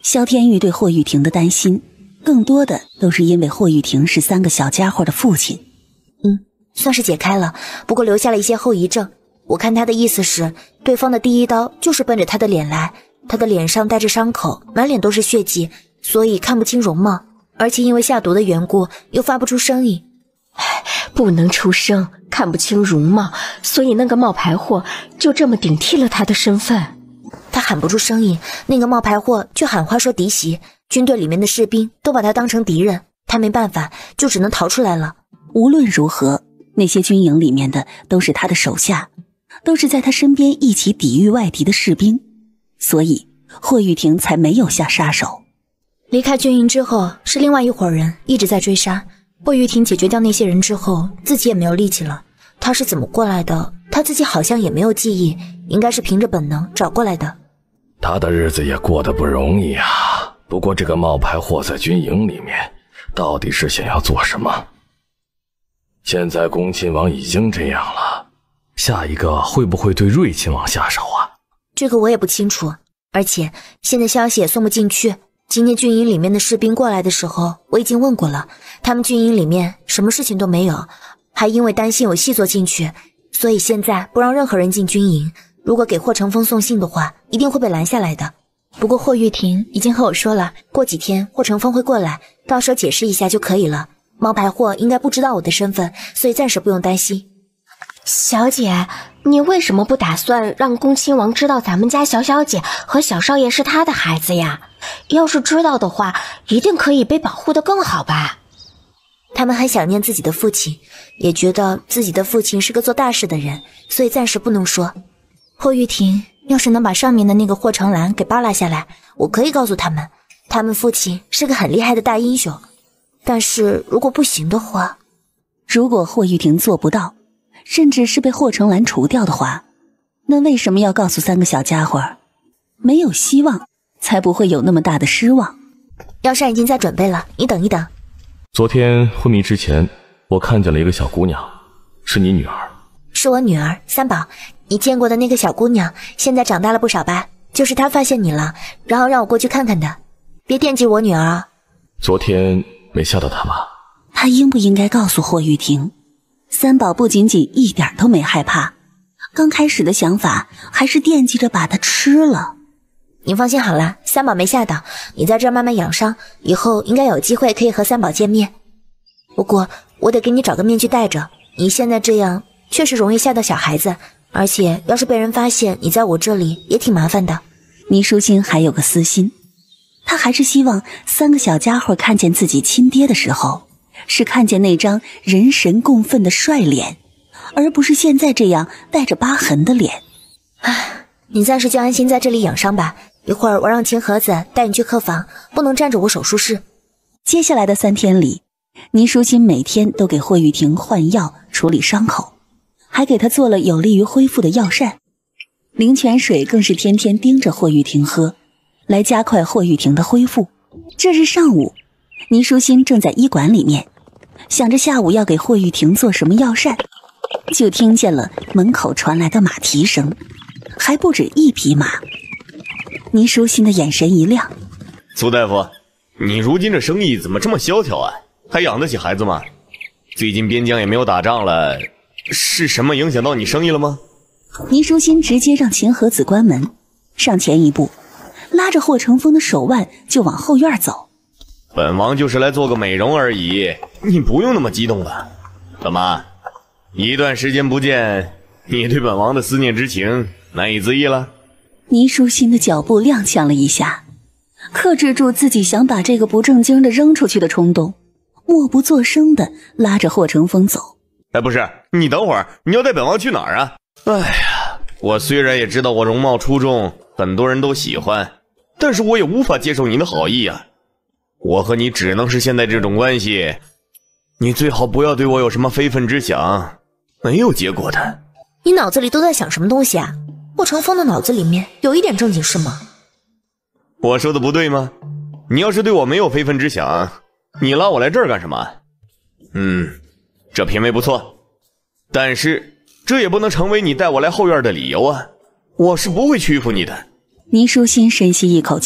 萧天玉对霍玉婷的担心，更多的都是因为霍玉婷是三个小家伙的父亲。 嗯，算是解开了，不过留下了一些后遗症。我看他的意思是，对方的第一刀就是奔着他的脸来，他的脸上带着伤口，满脸都是血迹，所以看不清容貌，而且因为下毒的缘故，又发不出声音。 不能出声，看不清容貌，所以那个冒牌货就这么顶替了他的身份。 他喊不出声音，那个冒牌货却喊话说敌袭，军队里面的士兵都把他当成敌人，他没办法，就只能逃出来了。 无论如何，那些军营里面的都是他的手下，都是在他身边一起抵御外敌的士兵，所以霍玉婷才没有下杀手。 离开军营之后，是另外一伙人一直在追杀。霍玉婷解决掉那些人之后，自己也没有力气了。他是怎么过来的？他自己好像也没有记忆，应该是凭着本能找过来的。 他的日子也过得不容易啊。不过这个冒牌货在军营里面，到底是想要做什么？现在恭亲王已经这样了，下一个会不会对瑞亲王下手啊？ 这个我也不清楚，而且现在消息也送不进去。今天军营里面的士兵过来的时候，我已经问过了，他们军营里面什么事情都没有，还因为担心有细作进去，所以现在不让任何人进军营。如果给霍成风送信的话，一定会被拦下来的。不过霍玉婷已经和我说了，过几天霍成风会过来，到时候解释一下就可以了。冒牌货应该不知道我的身份，所以暂时不用担心。 小姐，你为什么不打算让恭亲王知道咱们家小小姐和小少爷是他的孩子呀？要是知道的话，一定可以被保护得更好吧？ 他们很想念自己的父亲，也觉得自己的父亲是个做大事的人，所以暂时不能说。霍玉婷要是能把上面的那个霍成兰给扒拉下来，我可以告诉他们，他们父亲是个很厉害的大英雄。但是如果不行的话， 如果霍玉婷做不到，甚至是被霍成兰除掉的话，那为什么要告诉三个小家伙？没有希望，才不会有那么大的失望。 药膳已经在准备了，你等一等。 昨天昏迷之前，我看见了一个小姑娘，是你女儿？ 是我女儿三宝，你见过的那个小姑娘，现在长大了不少吧？就是她发现你了，然后让我过去看看的。别惦记我女儿啊。 昨天没吓到她吧？ 她应不应该告诉霍玉婷？三宝不仅仅一点都没害怕，刚开始的想法还是惦记着把她吃了。 你放心好了，三宝没吓到，你在这儿慢慢养伤，以后应该有机会可以和三宝见面。不过我得给你找个面具戴着，你现在这样确实容易吓到小孩子，而且要是被人发现你在我这里也挺麻烦的。 倪淑心还有个私心，她还是希望三个小家伙看见自己亲爹的时候，是看见那张人神共愤的帅脸，而不是现在这样带着疤痕的脸。 唉，你暂时就安心在这里养伤吧，一会儿我让秦盒子带你去客房，不能占着我手术室。 接下来的三天里，倪淑心每天都给霍玉婷换药处理伤口，还给她做了有利于恢复的药膳。灵泉水更是天天盯着霍玉婷喝，来加快霍玉婷的恢复。这日上午，倪淑心正在医馆里面想着下午要给霍玉婷做什么药膳，就听见了门口传来的马蹄声，还不止一匹马。倪淑心的眼神一亮， 苏大夫，你如今这生意怎么这么萧条啊？还养得起孩子吗？最近边疆也没有打仗了，是什么影响到你生意了吗？ 倪淑心直接让秦和子关门，上前一步，拉着霍成风的手腕就往后院走。 本王就是来做个美容而已，你不用那么激动了。怎么，一段时间不见，你对本王的思念之情难以自抑了？ 倪淑心的脚步踉跄了一下，克制住自己想把这个不正经的扔出去的冲动，默不作声的拉着霍成风走。 哎，不是，你等会儿，你要带本王去哪儿啊？哎呀，我虽然也知道我容貌出众，很多人都喜欢，但是我也无法接受你的好意啊。我和你只能是现在这种关系，你最好不要对我有什么非分之想，没有结果的。 你脑子里都在想什么东西啊？霍成风的脑子里面有一点正经事吗？ 我说的不对吗？你要是对我没有非分之想，你拉我来这儿干什么？嗯，这品味不错，但是这也不能成为你带我来后院的理由啊！我是不会屈服你的。 倪淑心深吸一口气，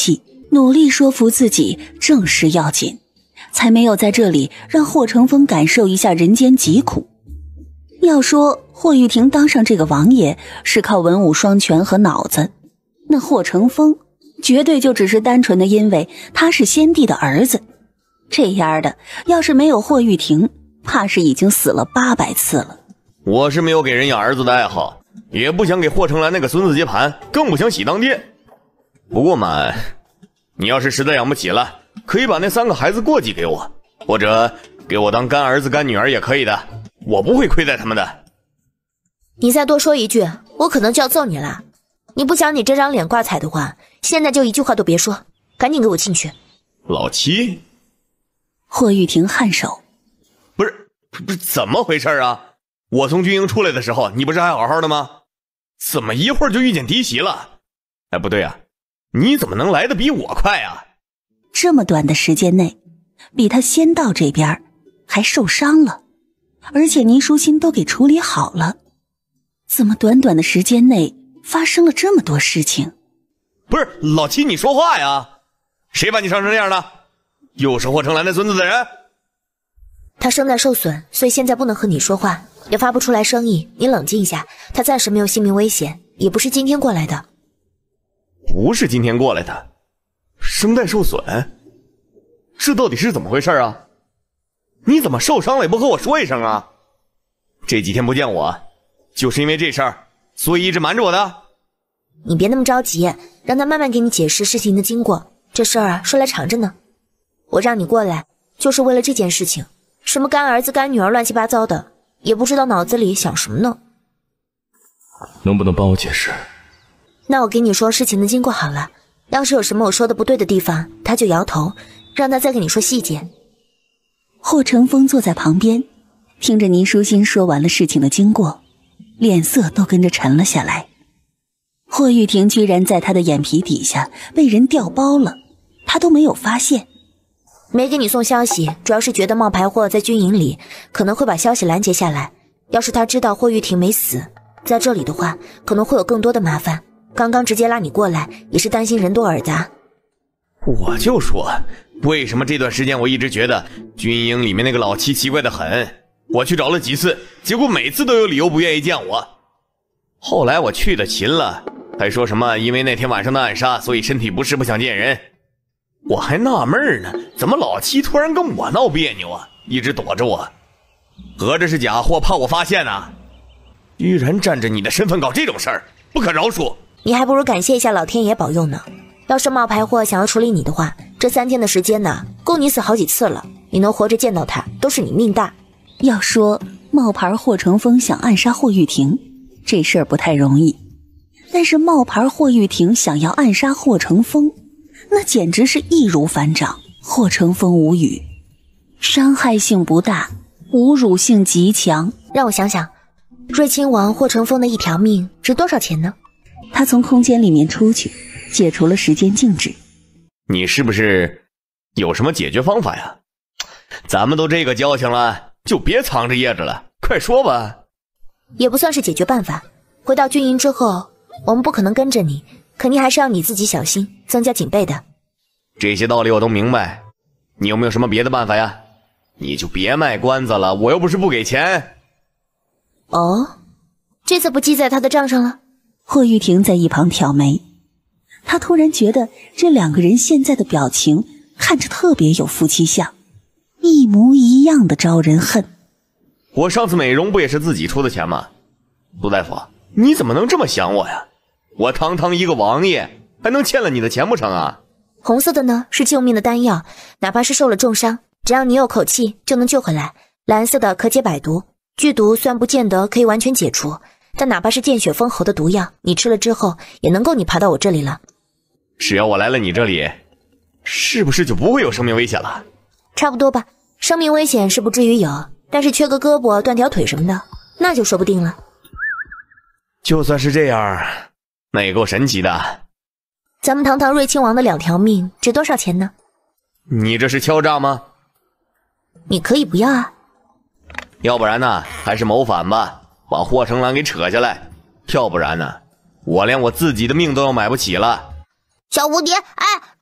努力说服自己正事要紧，才没有在这里让霍成风感受一下人间疾苦。要说霍玉婷当上这个王爷是靠文武双全和脑子，那霍成风绝对就只是单纯的因为他是先帝的儿子。这样的要是没有霍玉婷，怕是已经死了八百次了。 我是没有给人养儿子的爱好，也不想给霍成兰那个孙子接盘，更不想喜当爹。不过嘛，你要是实在养不起了，可以把那三个孩子过继给我，或者给我当干儿子干女儿也可以的，我不会亏待他们的。 你再多说一句，我可能就要揍你了。你不想你这张脸挂彩的话，现在就一句话都别说，赶紧给我进去。 老七， 霍玉婷颔首， 不是不是怎么回事啊？我从军营出来的时候，你不是还好好的吗？怎么一会儿就遇见嫡媳了？哎，不对啊，你怎么能来的比我快啊？ 这么短的时间内，比他先到这边，还受伤了，而且倪淑欣都给处理好了，怎么短短的时间内发生了这么多事情？ 不是老七，你说话呀！谁把你伤成这样的？又是霍成兰那孙子的人？ 他声带受损，所以现在不能和你说话，也发不出来声音。你冷静一下，他暂时没有性命危险，也不是今天过来的。 不是今天过来的，声带受损，这到底是怎么回事啊？你怎么受伤了也不和我说一声啊？这几天不见我，就是因为这事儿，所以一直瞒着我的？ 你别那么着急，让他慢慢给你解释事情的经过。这事儿啊，说来长着呢。我让你过来，就是为了这件事情。什么干儿子干女儿乱七八糟的，也不知道脑子里想什么呢。 能不能帮我解释？ 那我给你说事情的经过好了，要是有什么我说的不对的地方，他就摇头，让他再给你说细节。 霍成风坐在旁边，听着倪淑欣说完了事情的经过，脸色都跟着沉了下来。霍玉婷居然在他的眼皮底下被人调包了，他都没有发现。 没给你送消息，主要是觉得冒牌货在军营里可能会把消息拦截下来，要是他知道霍玉婷没死在这里的话，可能会有更多的麻烦。刚刚直接拉你过来也是担心人多耳杂。 我就说为什么这段时间我一直觉得军营里面那个老七奇怪的很，我去找了几次，结果每次都有理由不愿意见我。后来我去的勤了，还说什么因为那天晚上的暗杀，所以身体不适不想见人。我还纳闷呢，怎么老七突然跟我闹别扭啊，一直躲着我，合着是假货，怕我发现啊？居然占着你的身份搞这种事儿，不可饶恕！ 你还不如感谢一下老天爷保佑呢。要是冒牌货想要处理你的话，这三天的时间呢，够你死好几次了。你能活着见到他，都是你命大。 要说冒牌霍成风想暗杀霍玉婷，这事儿不太容易，但是冒牌霍玉婷想要暗杀霍成风，那简直是易如反掌。霍成风无语，伤害性不大，侮辱性极强。 让我想想，瑞亲王霍成风的一条命值多少钱呢？ 他从空间里面出去，解除了时间静止。 你是不是有什么解决方法呀？咱们都这个交情了，就别藏着掖着了，快说吧。 也不算是解决办法。回到军营之后，我们不可能跟着你，肯定还是要你自己小心，增加警备的。 这些道理我都明白，你有没有什么别的办法呀？你就别卖关子了，我又不是不给钱。 哦，这次不记在他的账上了？ 霍玉婷在一旁挑眉，她突然觉得这两个人现在的表情看着特别有夫妻相，一模一样的招人恨。 我上次美容不也是自己出的钱吗？陆大夫，你怎么能这么想我呀？我堂堂一个王爷，还能欠了你的钱不成啊？ 红色的呢，是救命的丹药，哪怕是受了重伤，只要你有口气就能救回来。蓝色的可解百毒，剧毒虽然不见得可以完全解除，但哪怕是见血封喉的毒药，你吃了之后也能够你爬到我这里了。 只要我来了你这里，是不是就不会有生命危险了？ 差不多吧，生命危险是不至于有，但是缺个胳膊断条腿什么的，那就说不定了。 就算是这样，那也够神奇的。 咱们堂堂瑞亲王的两条命值多少钱呢？ 你这是敲诈吗？ 你可以不要啊。 要不然呢，还是谋反吧，把霍成兰给扯下来。要不然呢，我连我自己的命都要买不起了。 小蝴蝶，哎，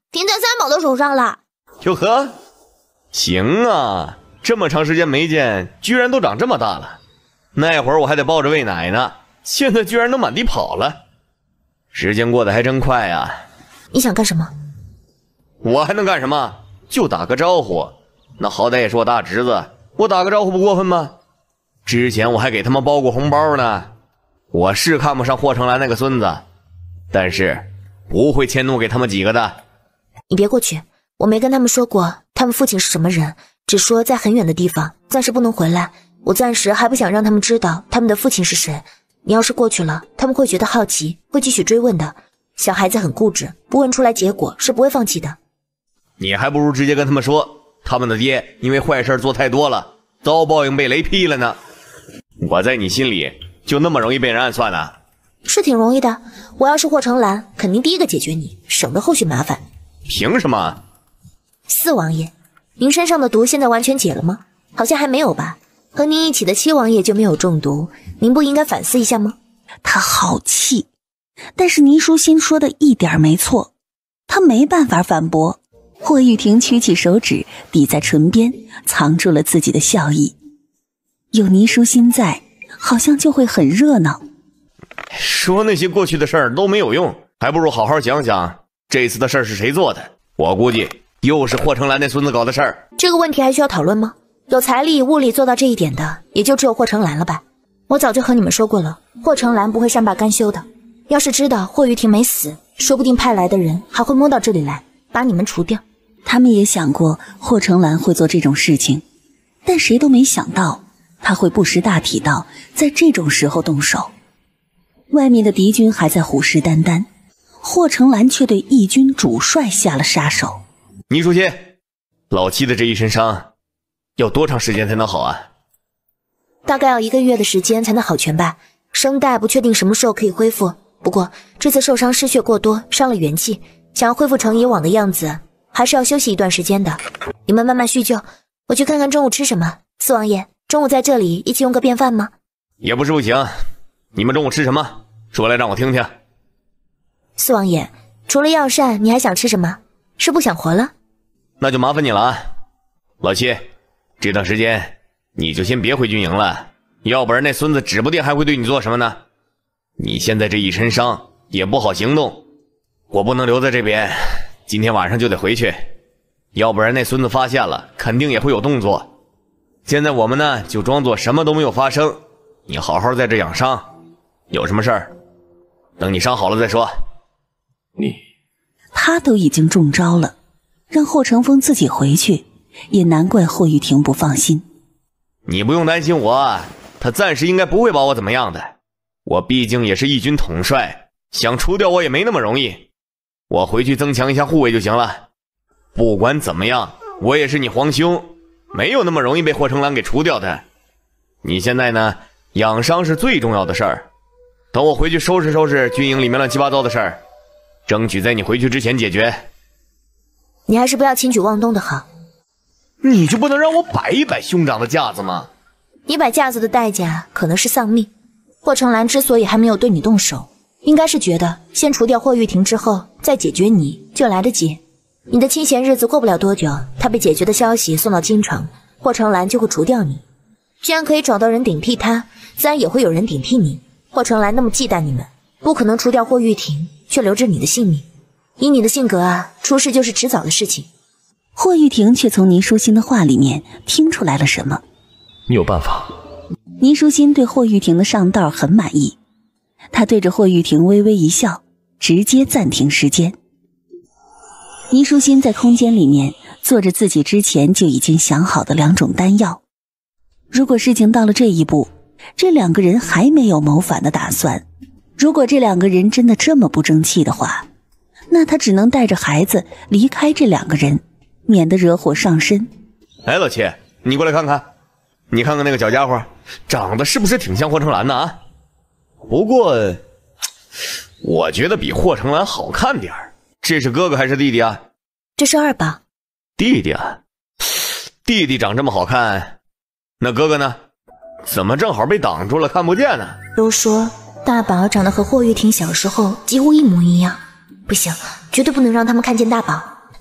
停在三宝的手上了。 哟呵，行啊，这么长时间没见，居然都长这么大了。那会儿我还得抱着喂奶呢，现在居然能满地跑了。时间过得还真快啊。 你想干什么？ 我还能干什么？就打个招呼，那好歹也是我大侄子，我打个招呼不过分吗？之前我还给他们包过红包呢。我是看不上霍成兰那个孙子，但是不会迁怒给他们几个的。 你别过去，我没跟他们说过他们父亲是什么人，只说在很远的地方，暂时不能回来。我暂时还不想让他们知道他们的父亲是谁。你要是过去了，他们会觉得好奇，会继续追问的。小孩子很固执，不问出来结果是不会放弃的。 你还不如直接跟他们说，他们的爹因为坏事做太多了，遭报应被雷劈了呢。我在你心里就那么容易被人暗算呢？ 是挺容易的，我要是霍成兰，肯定第一个解决你，省得后续麻烦。 凭什么？ 四王爷，您身上的毒现在完全解了吗？好像还没有吧。和您一起的七王爷就没有中毒，您不应该反思一下吗？ 他好气，但是倪淑欣说的一点没错，他没办法反驳。霍玉婷曲起手指抵在唇边，藏住了自己的笑意。有倪淑欣在，好像就会很热闹。 说那些过去的事儿都没有用，还不如好好想想这次的事儿是谁做的。我估计又是霍成兰那孙子搞的事儿。 这个问题还需要讨论吗？有财力物力做到这一点的，也就只有霍成兰了吧。我早就和你们说过了，霍成兰不会善罢甘休的。要是知道霍玉婷没死，说不定派来的人还会摸到这里来，把你们除掉。 他们也想过霍成兰会做这种事情，但谁都没想到他会不识大体到在这种时候动手。外面的敌军还在虎视眈眈，霍成兰却对义军主帅下了杀手。 倪淑欣，老七的这一身伤要多长时间才能好啊？ 大概要一个月的时间才能好全吧。声带不确定什么时候可以恢复，不过这次受伤失血过多，伤了元气，想要恢复成以往的样子，还是要休息一段时间的。你们慢慢叙旧，我去看看中午吃什么。四王爷，中午在这里一起用个便饭吗？ 也不是不行，你们中午吃什么？说来让我听听。 四王爷，除了药膳，你还想吃什么？是不想活了？ 那就麻烦你了啊，老七，这段时间你就先别回军营了，要不然那孙子指不定还会对你做什么呢。你现在这一身伤也不好行动，我不能留在这边，今天晚上就得回去，要不然那孙子发现了肯定也会有动作。现在我们呢就装作什么都没有发生，你好好在这养伤，有什么事儿等你伤好了再说。 你他都已经中招了，让霍成风自己回去，也难怪霍玉婷不放心。 你不用担心我，他暂时应该不会把我怎么样的。我毕竟也是义军统帅，想除掉我也没那么容易。我回去增强一下护卫就行了。不管怎么样，我也是你皇兄，没有那么容易被霍成兰给除掉的。你现在呢，养伤是最重要的事儿。等我回去收拾收拾军营里面乱七八糟的事儿，争取在你回去之前解决。 你还是不要轻举妄动的好。 你就不能让我摆一摆兄长的架子吗？ 你摆架子的代价可能是丧命。霍成兰之所以还没有对你动手，应该是觉得先除掉霍玉婷之后再解决你就来得及。你的清闲日子过不了多久，他被解决的消息送到京城，霍成兰就会除掉你。既然可以找到人顶替他，自然也会有人顶替你。霍成兰那么忌惮你们，不可能除掉霍玉婷却留着你的性命。以你的性格啊，出事就是迟早的事情。 霍玉婷却从倪淑欣的话里面听出来了什么。 你有办法？ 倪淑欣对霍玉婷的上道很满意，她对着霍玉婷微微一笑，直接暂停时间。倪淑欣在空间里面做着自己之前就已经想好的两种丹药。如果事情到了这一步，这两个人还没有谋反的打算，如果这两个人真的这么不争气的话，那他只能带着孩子离开这两个人，免得惹火上身。 哎，老七，你过来看看，你看看那个小家伙长得是不是挺像霍成兰的啊？不过我觉得比霍成兰好看点儿。这是哥哥还是弟弟啊？ 这是二宝。 弟弟啊？弟弟长这么好看，那哥哥呢？怎么正好被挡住了，看不见呢？ 都说大宝长得和霍玉婷小时候几乎一模一样，不行，绝对不能让他们看见大宝。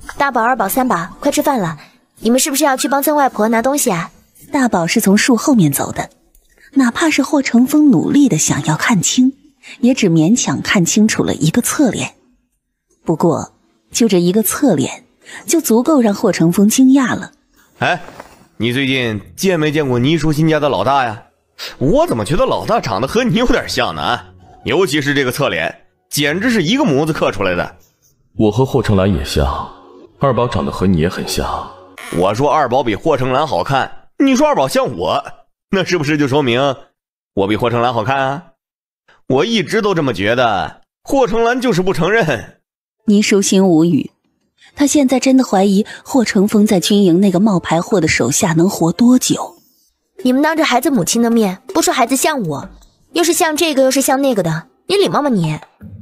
大宝、二宝、三宝，快吃饭了！你们是不是要去帮曾外婆拿东西啊？ 大宝是从树后面走的，哪怕是霍成风努力的想要看清，也只勉强看清楚了一个侧脸。不过，就这一个侧脸，就足够让霍成风惊讶了。 哎，你最近见没见过倪淑新家的老大呀？我怎么觉得老大长得和你有点像呢？啊，尤其是这个侧脸，简直是一个模子刻出来的。 我和霍成兰也像，二宝长得和你也很像。 我说二宝比霍成兰好看，你说二宝像我，那是不是就说明我比霍成兰好看啊？我一直都这么觉得，霍成兰就是不承认。 倪淑新无语，他现在真的怀疑霍成风在军营那个冒牌货的手下能活多久。 你们当着孩子母亲的面不说孩子像我，又是像这个又是像那个的，你礼貌吗你？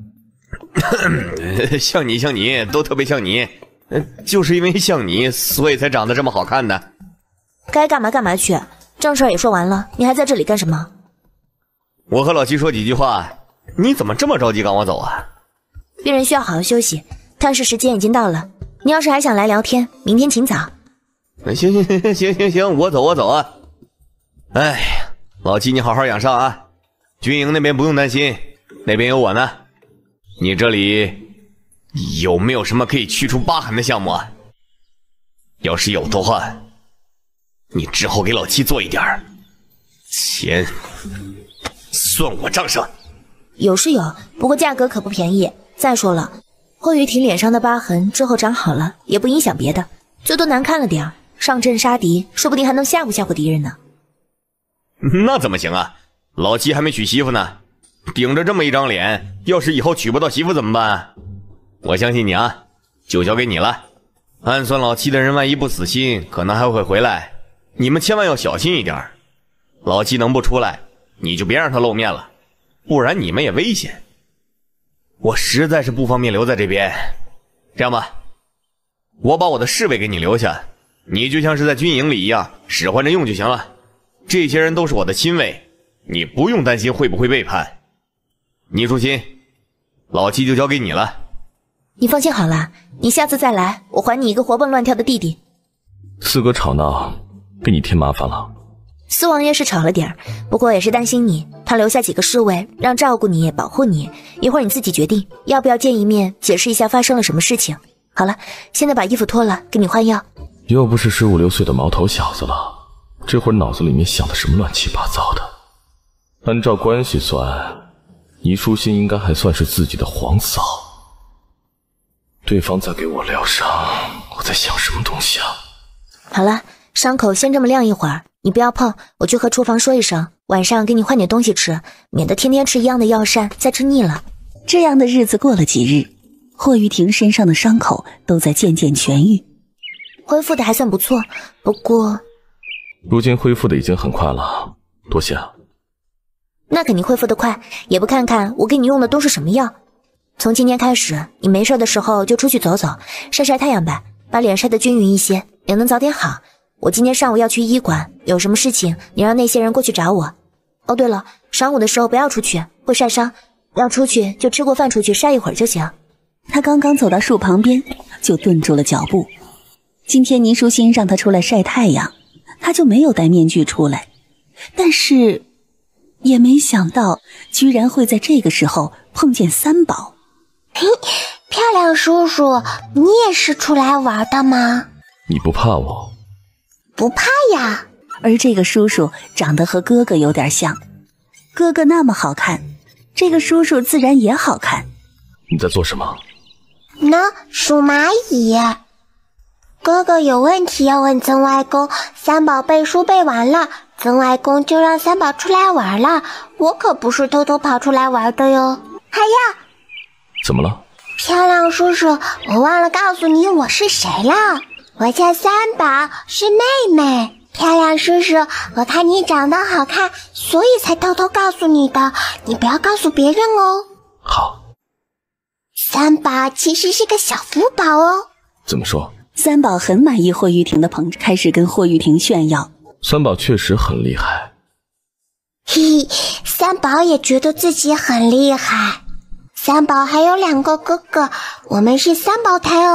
像你像你都特别像你，就是因为像你所以才长得这么好看的。 该干嘛干嘛去，正事儿也说完了，你还在这里干什么？ 我和老七说几句话，你怎么这么着急赶我走啊？ 病人需要好好休息，探视时间已经到了，你要是还想来聊天，明天请早。 行行行行行行，我走我走啊。哎，老七你好好养伤啊，军营那边不用担心，那边有我呢。你这里有没有什么可以去除疤痕的项目啊？要是有的话，你之后给老七做一点儿，钱算我账上。 有是有，不过价格可不便宜。再说了，霍雨婷脸上的疤痕之后长好了，也不影响别的，最多难看了点儿。上阵杀敌，说不定还能吓唬吓唬敌人呢。 那怎么行啊？老七还没娶媳妇呢，顶着这么一张脸，要是以后娶不到媳妇怎么办？我相信你啊，就交给你了。暗算老七的人万一不死心，可能还会回来，你们千万要小心一点。老七能不出来，你就别让他露面了，不然你们也危险。我实在是不方便留在这边，这样吧，我把我的侍卫给你留下，你就像是在军营里一样使唤着用就行了。这些人都是我的亲卫，你不用担心会不会背叛。倪淑新，老七就交给你了。 你放心好了，你下次再来，我还你一个活蹦乱跳的弟弟。 四哥吵闹，给你添麻烦了。 四王爷是吵了点儿，不过也是担心你，他留下几个侍卫，让照顾你，保护你。一会儿你自己决定，要不要见一面，解释一下发生了什么事情。好了，现在把衣服脱了，给你换药。 又不是十五六岁的毛头小子了，这会儿脑子里面想的什么乱七八糟的。按照关系算，倪淑新应该还算是自己的皇嫂。对方在给我疗伤，我在想什么东西啊？ 好了，伤口先这么晾一会儿，你不要碰，我去和厨房说一声，晚上给你换点东西吃，免得天天吃一样的药膳，再吃腻了。 这样的日子过了几日，霍玉婷身上的伤口都在渐渐痊愈， 恢复的还算不错，不过如今恢复的已经很快了，多谢啊。 那肯定恢复得快，也不看看我给你用的都是什么药。从今天开始，你没事的时候就出去走走，晒晒太阳呗，把脸晒得均匀一些，也能早点好。我今天上午要去医馆，有什么事情你让那些人过去找我。哦对了，晌午的时候不要出去，会晒伤，要出去就吃过饭出去晒一会儿就行。 他刚刚走到树旁边，就顿住了脚步。今天倪淑新让他出来晒太阳，他就没有戴面具出来，但是也没想到居然会在这个时候碰见三宝。 嘿，漂亮叔叔，你也是出来玩的吗？ 你不怕我？ 不怕呀。 而这个叔叔长得和哥哥有点像，哥哥那么好看，这个叔叔自然也好看。 你在做什么？ 那数蚂蚁。哥哥有问题要问曾外公，三宝背书背完了，曾外公就让三宝出来玩了，我可不是偷偷跑出来玩的哟。哎呀， 怎么了？ 漂亮叔叔，我忘了告诉你我是谁了，我叫三宝，是妹妹。漂亮叔叔，我看你长得好看，所以才偷偷告诉你的，你不要告诉别人哦。 好。 三宝其实是个小福宝哦。 怎么说？ 三宝很满意霍玉婷的捧，开始跟霍玉婷炫耀。 三宝确实很厉害。 嘿嘿，三宝也觉得自己很厉害。三宝还有两个哥哥，我们是三胞胎哦，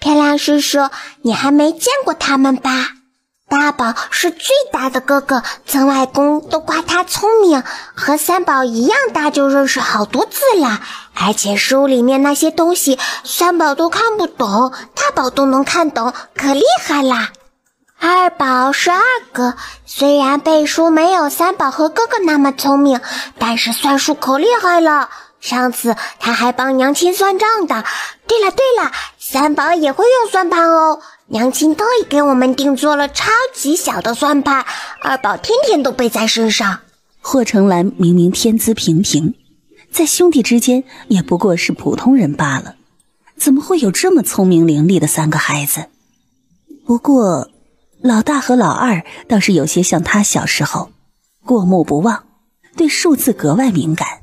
漂亮叔叔，你还没见过他们吧？大宝是最大的哥哥，曾外公都夸他聪明，和三宝一样大就认识好多字了。而且书里面那些东西，三宝都看不懂，大宝都能看懂，可厉害啦！二宝是二哥，虽然背书没有三宝和哥哥那么聪明，但是算术可厉害了。上次他还帮娘亲算账的。对了对了，三宝也会用算盘哦，娘亲特意给我们定做了超级小的算盘，二宝天天都背在身上。 霍成兰明明天资平平，在兄弟之间也不过是普通人罢了，怎么会有这么聪明伶俐的三个孩子？不过老大和老二倒是有些像他小时候，过目不忘，对数字格外敏感。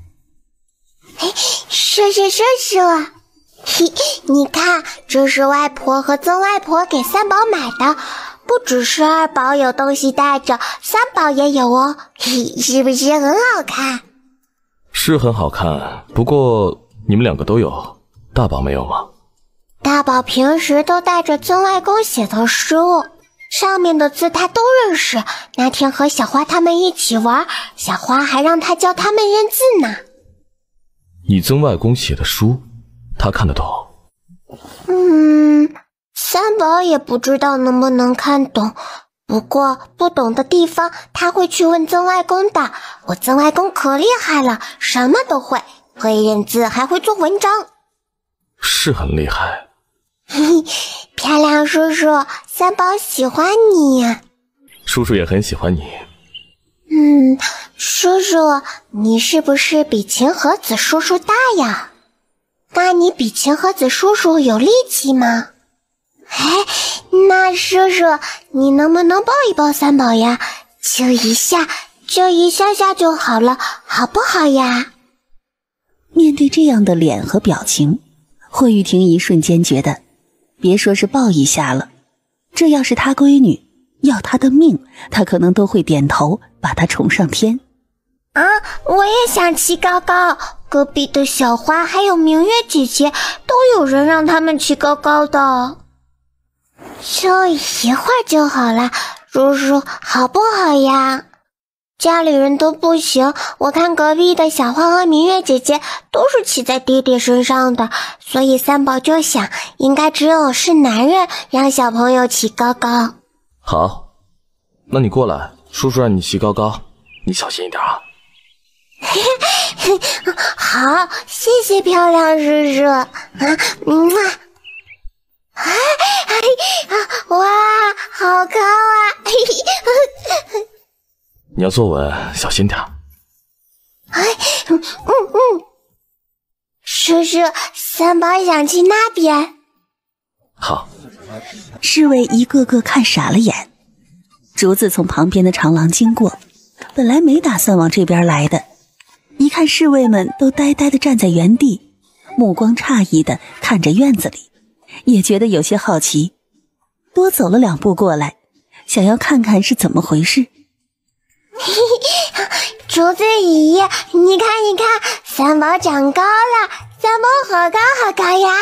叔叔叔叔，嘿，你看，这是外婆和曾外婆给三宝买的，不只是二宝有东西带着，三宝也有哦，嘿，是不是很好看？ 是很好看，不过你们两个都有，大宝没有吗？ 大宝平时都带着曾外公写的书，上面的字他都认识。那天和小花他们一起玩，小花还让他教他们认字呢。 你曾外公写的书，他看得懂？ 嗯，三宝也不知道能不能看懂，不过不懂的地方他会去问曾外公的。我曾外公可厉害了，什么都会，会认字还会做文章。 是很厉害。 嘿嘿，漂亮叔叔，三宝喜欢你。 叔叔也很喜欢你。 嗯，叔叔，你是不是比秦和子叔叔大呀？那你比秦和子叔叔有力气吗？哎，那叔叔，你能不能抱一抱三宝呀？就一下，就一下下就好了，好不好呀？ 面对这样的脸和表情，霍玉婷一瞬间觉得，别说是抱一下了，这要是她闺女，要她的命，她可能都会点头，把她宠上天。 啊，我也想骑高高，隔壁的小花还有明月姐姐都有人让他们骑高高的。就一会儿就好了，叔叔好不好呀？家里人都不行，我看隔壁的小花和明月姐姐都是骑在爹爹身上的，所以三宝就想，应该只有是男人让小朋友骑高高。 好，那你过来，叔叔让你骑高高，你小心一点啊。 好，谢谢漂亮叔叔。啊，嗯啊，哎哎啊，哇，好高啊！ 你要坐稳，小心点。 哎，嗯嗯，叔叔，三宝想去那边。 好。 侍卫一个个看傻了眼。竹子从旁边的长廊经过，本来没打算往这边来的，一看侍卫们都呆呆地站在原地，目光诧异地看着院子里，也觉得有些好奇，多走了两步过来，想要看看是怎么回事。 竹子姨，你看你看，三宝长高了，三宝好高好高呀！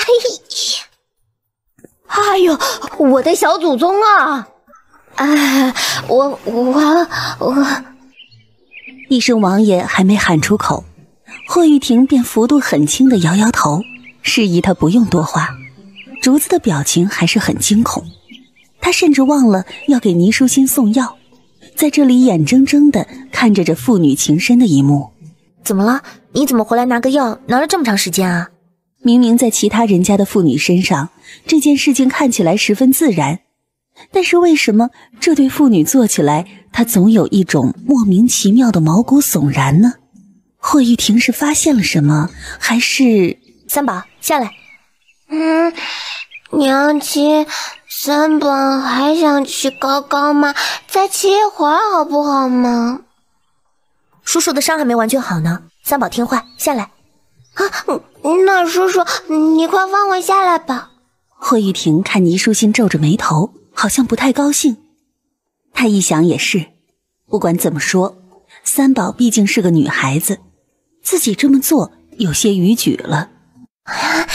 哎呦，我的小祖宗啊！啊，我我我！ 一声王爷还没喊出口，霍玉婷便幅度很轻地摇摇头，示意他不用多话。竹子的表情还是很惊恐，他甚至忘了要给倪淑欣送药，在这里眼睁睁地看着这父女情深的一幕。 怎么了？你怎么回来拿个药，拿了这么长时间啊？ 明明在其他人家的妇女身上，这件事情看起来十分自然，但是为什么这对妇女做起来，她总有一种莫名其妙的毛骨悚然呢？霍玉婷是发现了什么，还是…… 三宝，下来。 嗯，娘亲，三宝还想骑高高吗？再骑一会儿好不好吗？ 叔叔的伤还没完全好呢，三宝听话，下来。 啊，那叔叔，你快放我下来吧。 霍玉婷看倪淑欣皱着眉头，好像不太高兴。她一想也是，不管怎么说，三宝毕竟是个女孩子，自己这么做有些逾矩了。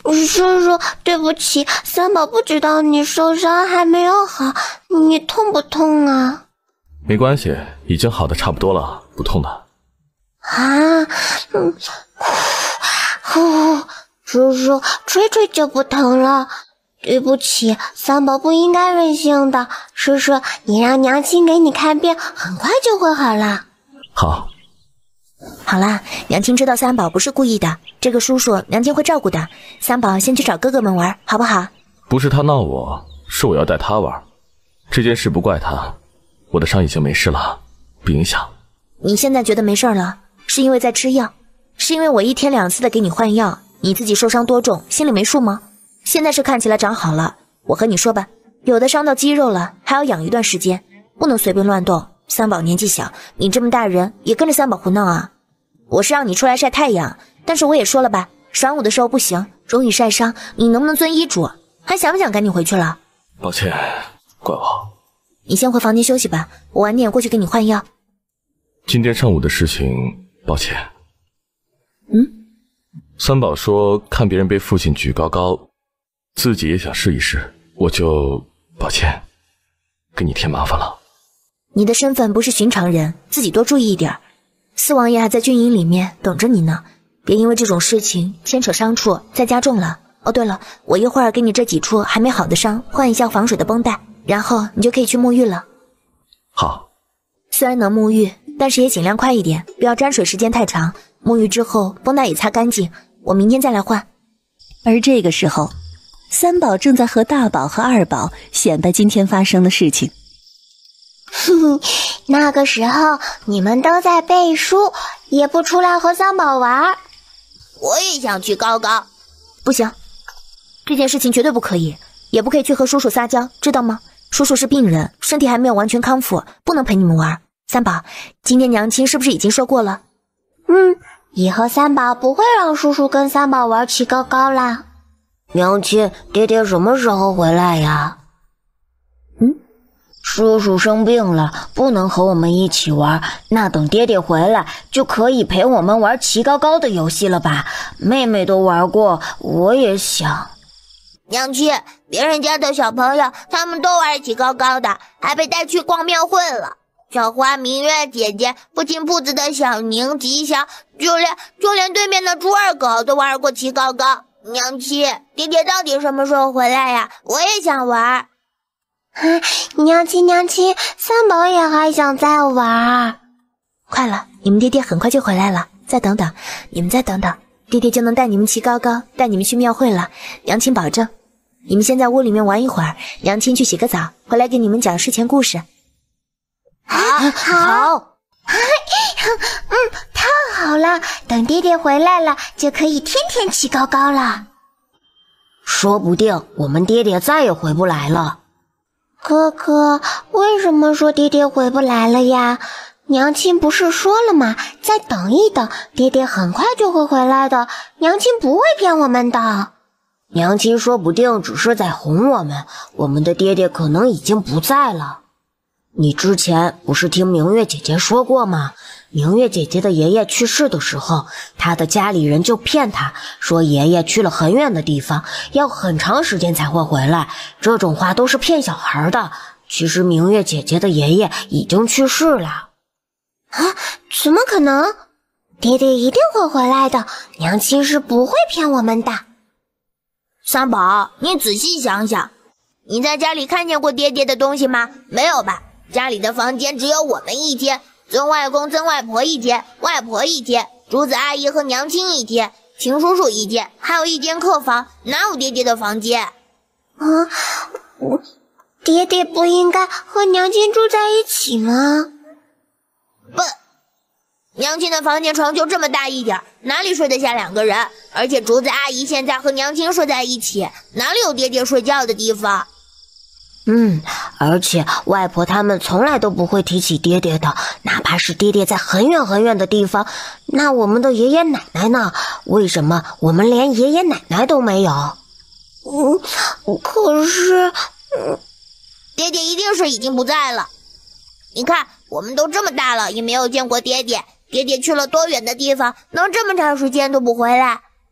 叔叔，对不起，三宝不知道你受伤还没有好，你痛不痛啊？ 没关系，已经好的差不多了，不痛的。 啊，嗯，呼，叔叔，吹吹就不疼了。对不起，三宝不应该任性的。叔叔，你让娘亲给你看病，很快就会好了。 好。 好啦，娘亲知道三宝不是故意的，这个叔叔娘亲会照顾的。三宝先去找哥哥们玩，好不好？ 不是他闹我，是我要带他玩。这件事不怪他，我的伤已经没事了，不影响。 你现在觉得没事了，是因为在吃药，是因为我一天两次的给你换药，你自己受伤多重，心里没数吗？现在是看起来长好了，我和你说吧，有的伤到肌肉了，还要养一段时间，不能随便乱动。三宝年纪小，你这么大人也跟着三宝胡闹啊？我是让你出来晒太阳，但是我也说了吧，晌午的时候不行，容易晒伤，你能不能遵医嘱？还想不想赶紧回去了？ 抱歉，怪我。 你先回房间休息吧，我晚点过去给你换药。 今天上午的事情，抱歉。 嗯？ 三宝说看别人被父亲举高高，自己也想试一试，我就抱歉，给你添麻烦了。 你的身份不是寻常人，自己多注意一点。四王爷还在军营里面等着你呢，别因为这种事情牵扯伤处再加重了。哦，对了，我一会儿给你这几处还没好的伤换一下防水的绷带，然后你就可以去沐浴了。 好。 虽然能沐浴，但是也尽量快一点，不要沾水时间太长。沐浴之后绷带也擦干净，我明天再来换。 而这个时候，三宝正在和大宝和二宝显摆今天发生的事情。 哼哼，那个时候你们都在背书，也不出来和三宝玩。 我也想去高高。 不行，这件事情绝对不可以，也不可以去和叔叔撒娇，知道吗？叔叔是病人，身体还没有完全康复，不能陪你们玩。三宝，今天娘亲是不是已经说过了？ 嗯，以后三宝不会让叔叔跟三宝玩骑高高啦。 娘亲，爹爹什么时候回来呀？ 嗯， 叔叔生病了，不能和我们一起玩，那等爹爹回来就可以陪我们玩骑高高的游戏了吧？妹妹都玩过，我也想。 娘亲，别人家的小朋友他们都玩骑高高的，还被带去逛庙会了。小花、明月姐姐、父亲铺子的小宁、吉祥，就连就连对面的猪二狗都玩过骑高高。娘亲，爹爹到底什么时候回来呀？我也想玩。 啊，娘亲娘亲，三宝也还想再玩。 快了，你们爹爹很快就回来了，再等等，你们再等等，爹爹就能带你们骑高高，带你们去庙会了，娘亲保证。你们先在屋里面玩一会儿，娘亲去洗个澡，回来给你们讲睡前故事。 好，好，嗯，太好了，等爹爹回来了，就可以天天骑高高了。 说不定我们爹爹再也回不来了。 哥哥，为什么说爹爹回不来了呀？娘亲不是说了吗？再等一等，爹爹很快就会回来的，娘亲不会骗我们的。 娘亲说不定只是在哄我们，我们的爹爹可能已经不在了。你之前不是听明月姐姐说过吗？明月姐姐的爷爷去世的时候，她的家里人就骗她说爷爷去了很远的地方，要很长时间才会回来，这种话都是骗小孩的。其实明月姐姐的爷爷已经去世了。 啊，怎么可能？爹爹一定会回来的，娘亲是不会骗我们的。 三宝，你仔细想想，你在家里看见过爹爹的东西吗？没有吧？家里的房间只有我们一间，曾外公曾外婆一间，外婆一间，竹子阿姨和娘亲一间，秦叔叔一间，还有一间客房，哪有爹爹的房间？ 啊，我爹爹不应该和娘亲住在一起吗？ 笨，娘亲的房间床就这么大一点，哪里睡得下两个人？而且竹子阿姨现在和娘亲睡在一起，哪里有爹爹睡觉的地方？ 嗯，而且外婆他们从来都不会提起爹爹的，哪怕是爹爹在很远很远的地方。那我们的爷爷奶奶呢？为什么我们连爷爷奶奶都没有？ 嗯，可是，嗯， 爹爹一定是已经不在了。你看，我们都这么大了，也没有见过爹爹。爹爹去了多远的地方，能这么长时间都不回来？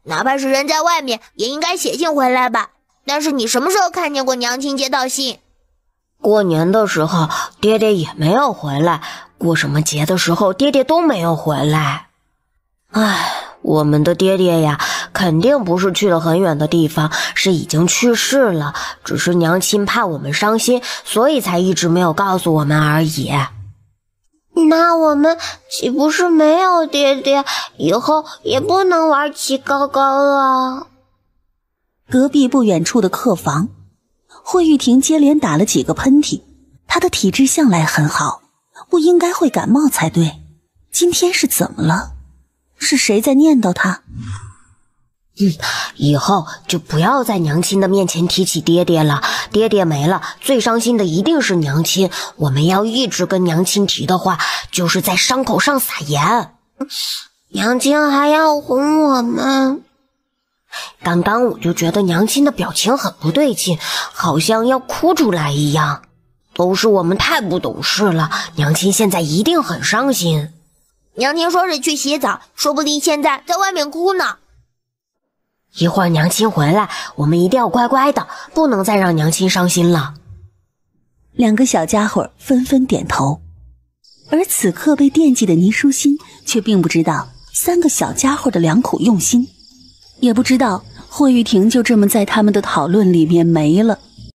哪怕是人在外面，也应该写信回来吧。但是你什么时候看见过娘亲接到信？ 过年的时候，爹爹也没有回来；过什么节的时候，爹爹都没有回来。唉，我们的爹爹呀，肯定不是去了很远的地方，是已经去世了。只是娘亲怕我们伤心，所以才一直没有告诉我们而已。 那我们岂不是没有爹爹，以后也不能玩骑高高了？ 隔壁不远处的客房，惠玉婷接连打了几个喷嚏，她的体质向来很好，不应该会感冒才对。今天是怎么了？是谁在念叨她？ 嗯，以后就不要在娘亲的面前提起爹爹了。爹爹没了，最伤心的一定是娘亲。我们要一直跟娘亲提的话，就是在伤口上撒盐。 娘亲还要哄我们。 刚刚我就觉得娘亲的表情很不对劲，好像要哭出来一样。都是我们太不懂事了，娘亲现在一定很伤心。 娘亲说是去洗澡，说不定现在在外面哭呢。 一会儿娘亲回来，我们一定要乖乖的，不能再让娘亲伤心了。 两个小家伙纷纷点头，而此刻被惦记的倪舒心却并不知道三个小家伙的良苦用心，也不知道惠玉婷就这么在他们的讨论里面没了。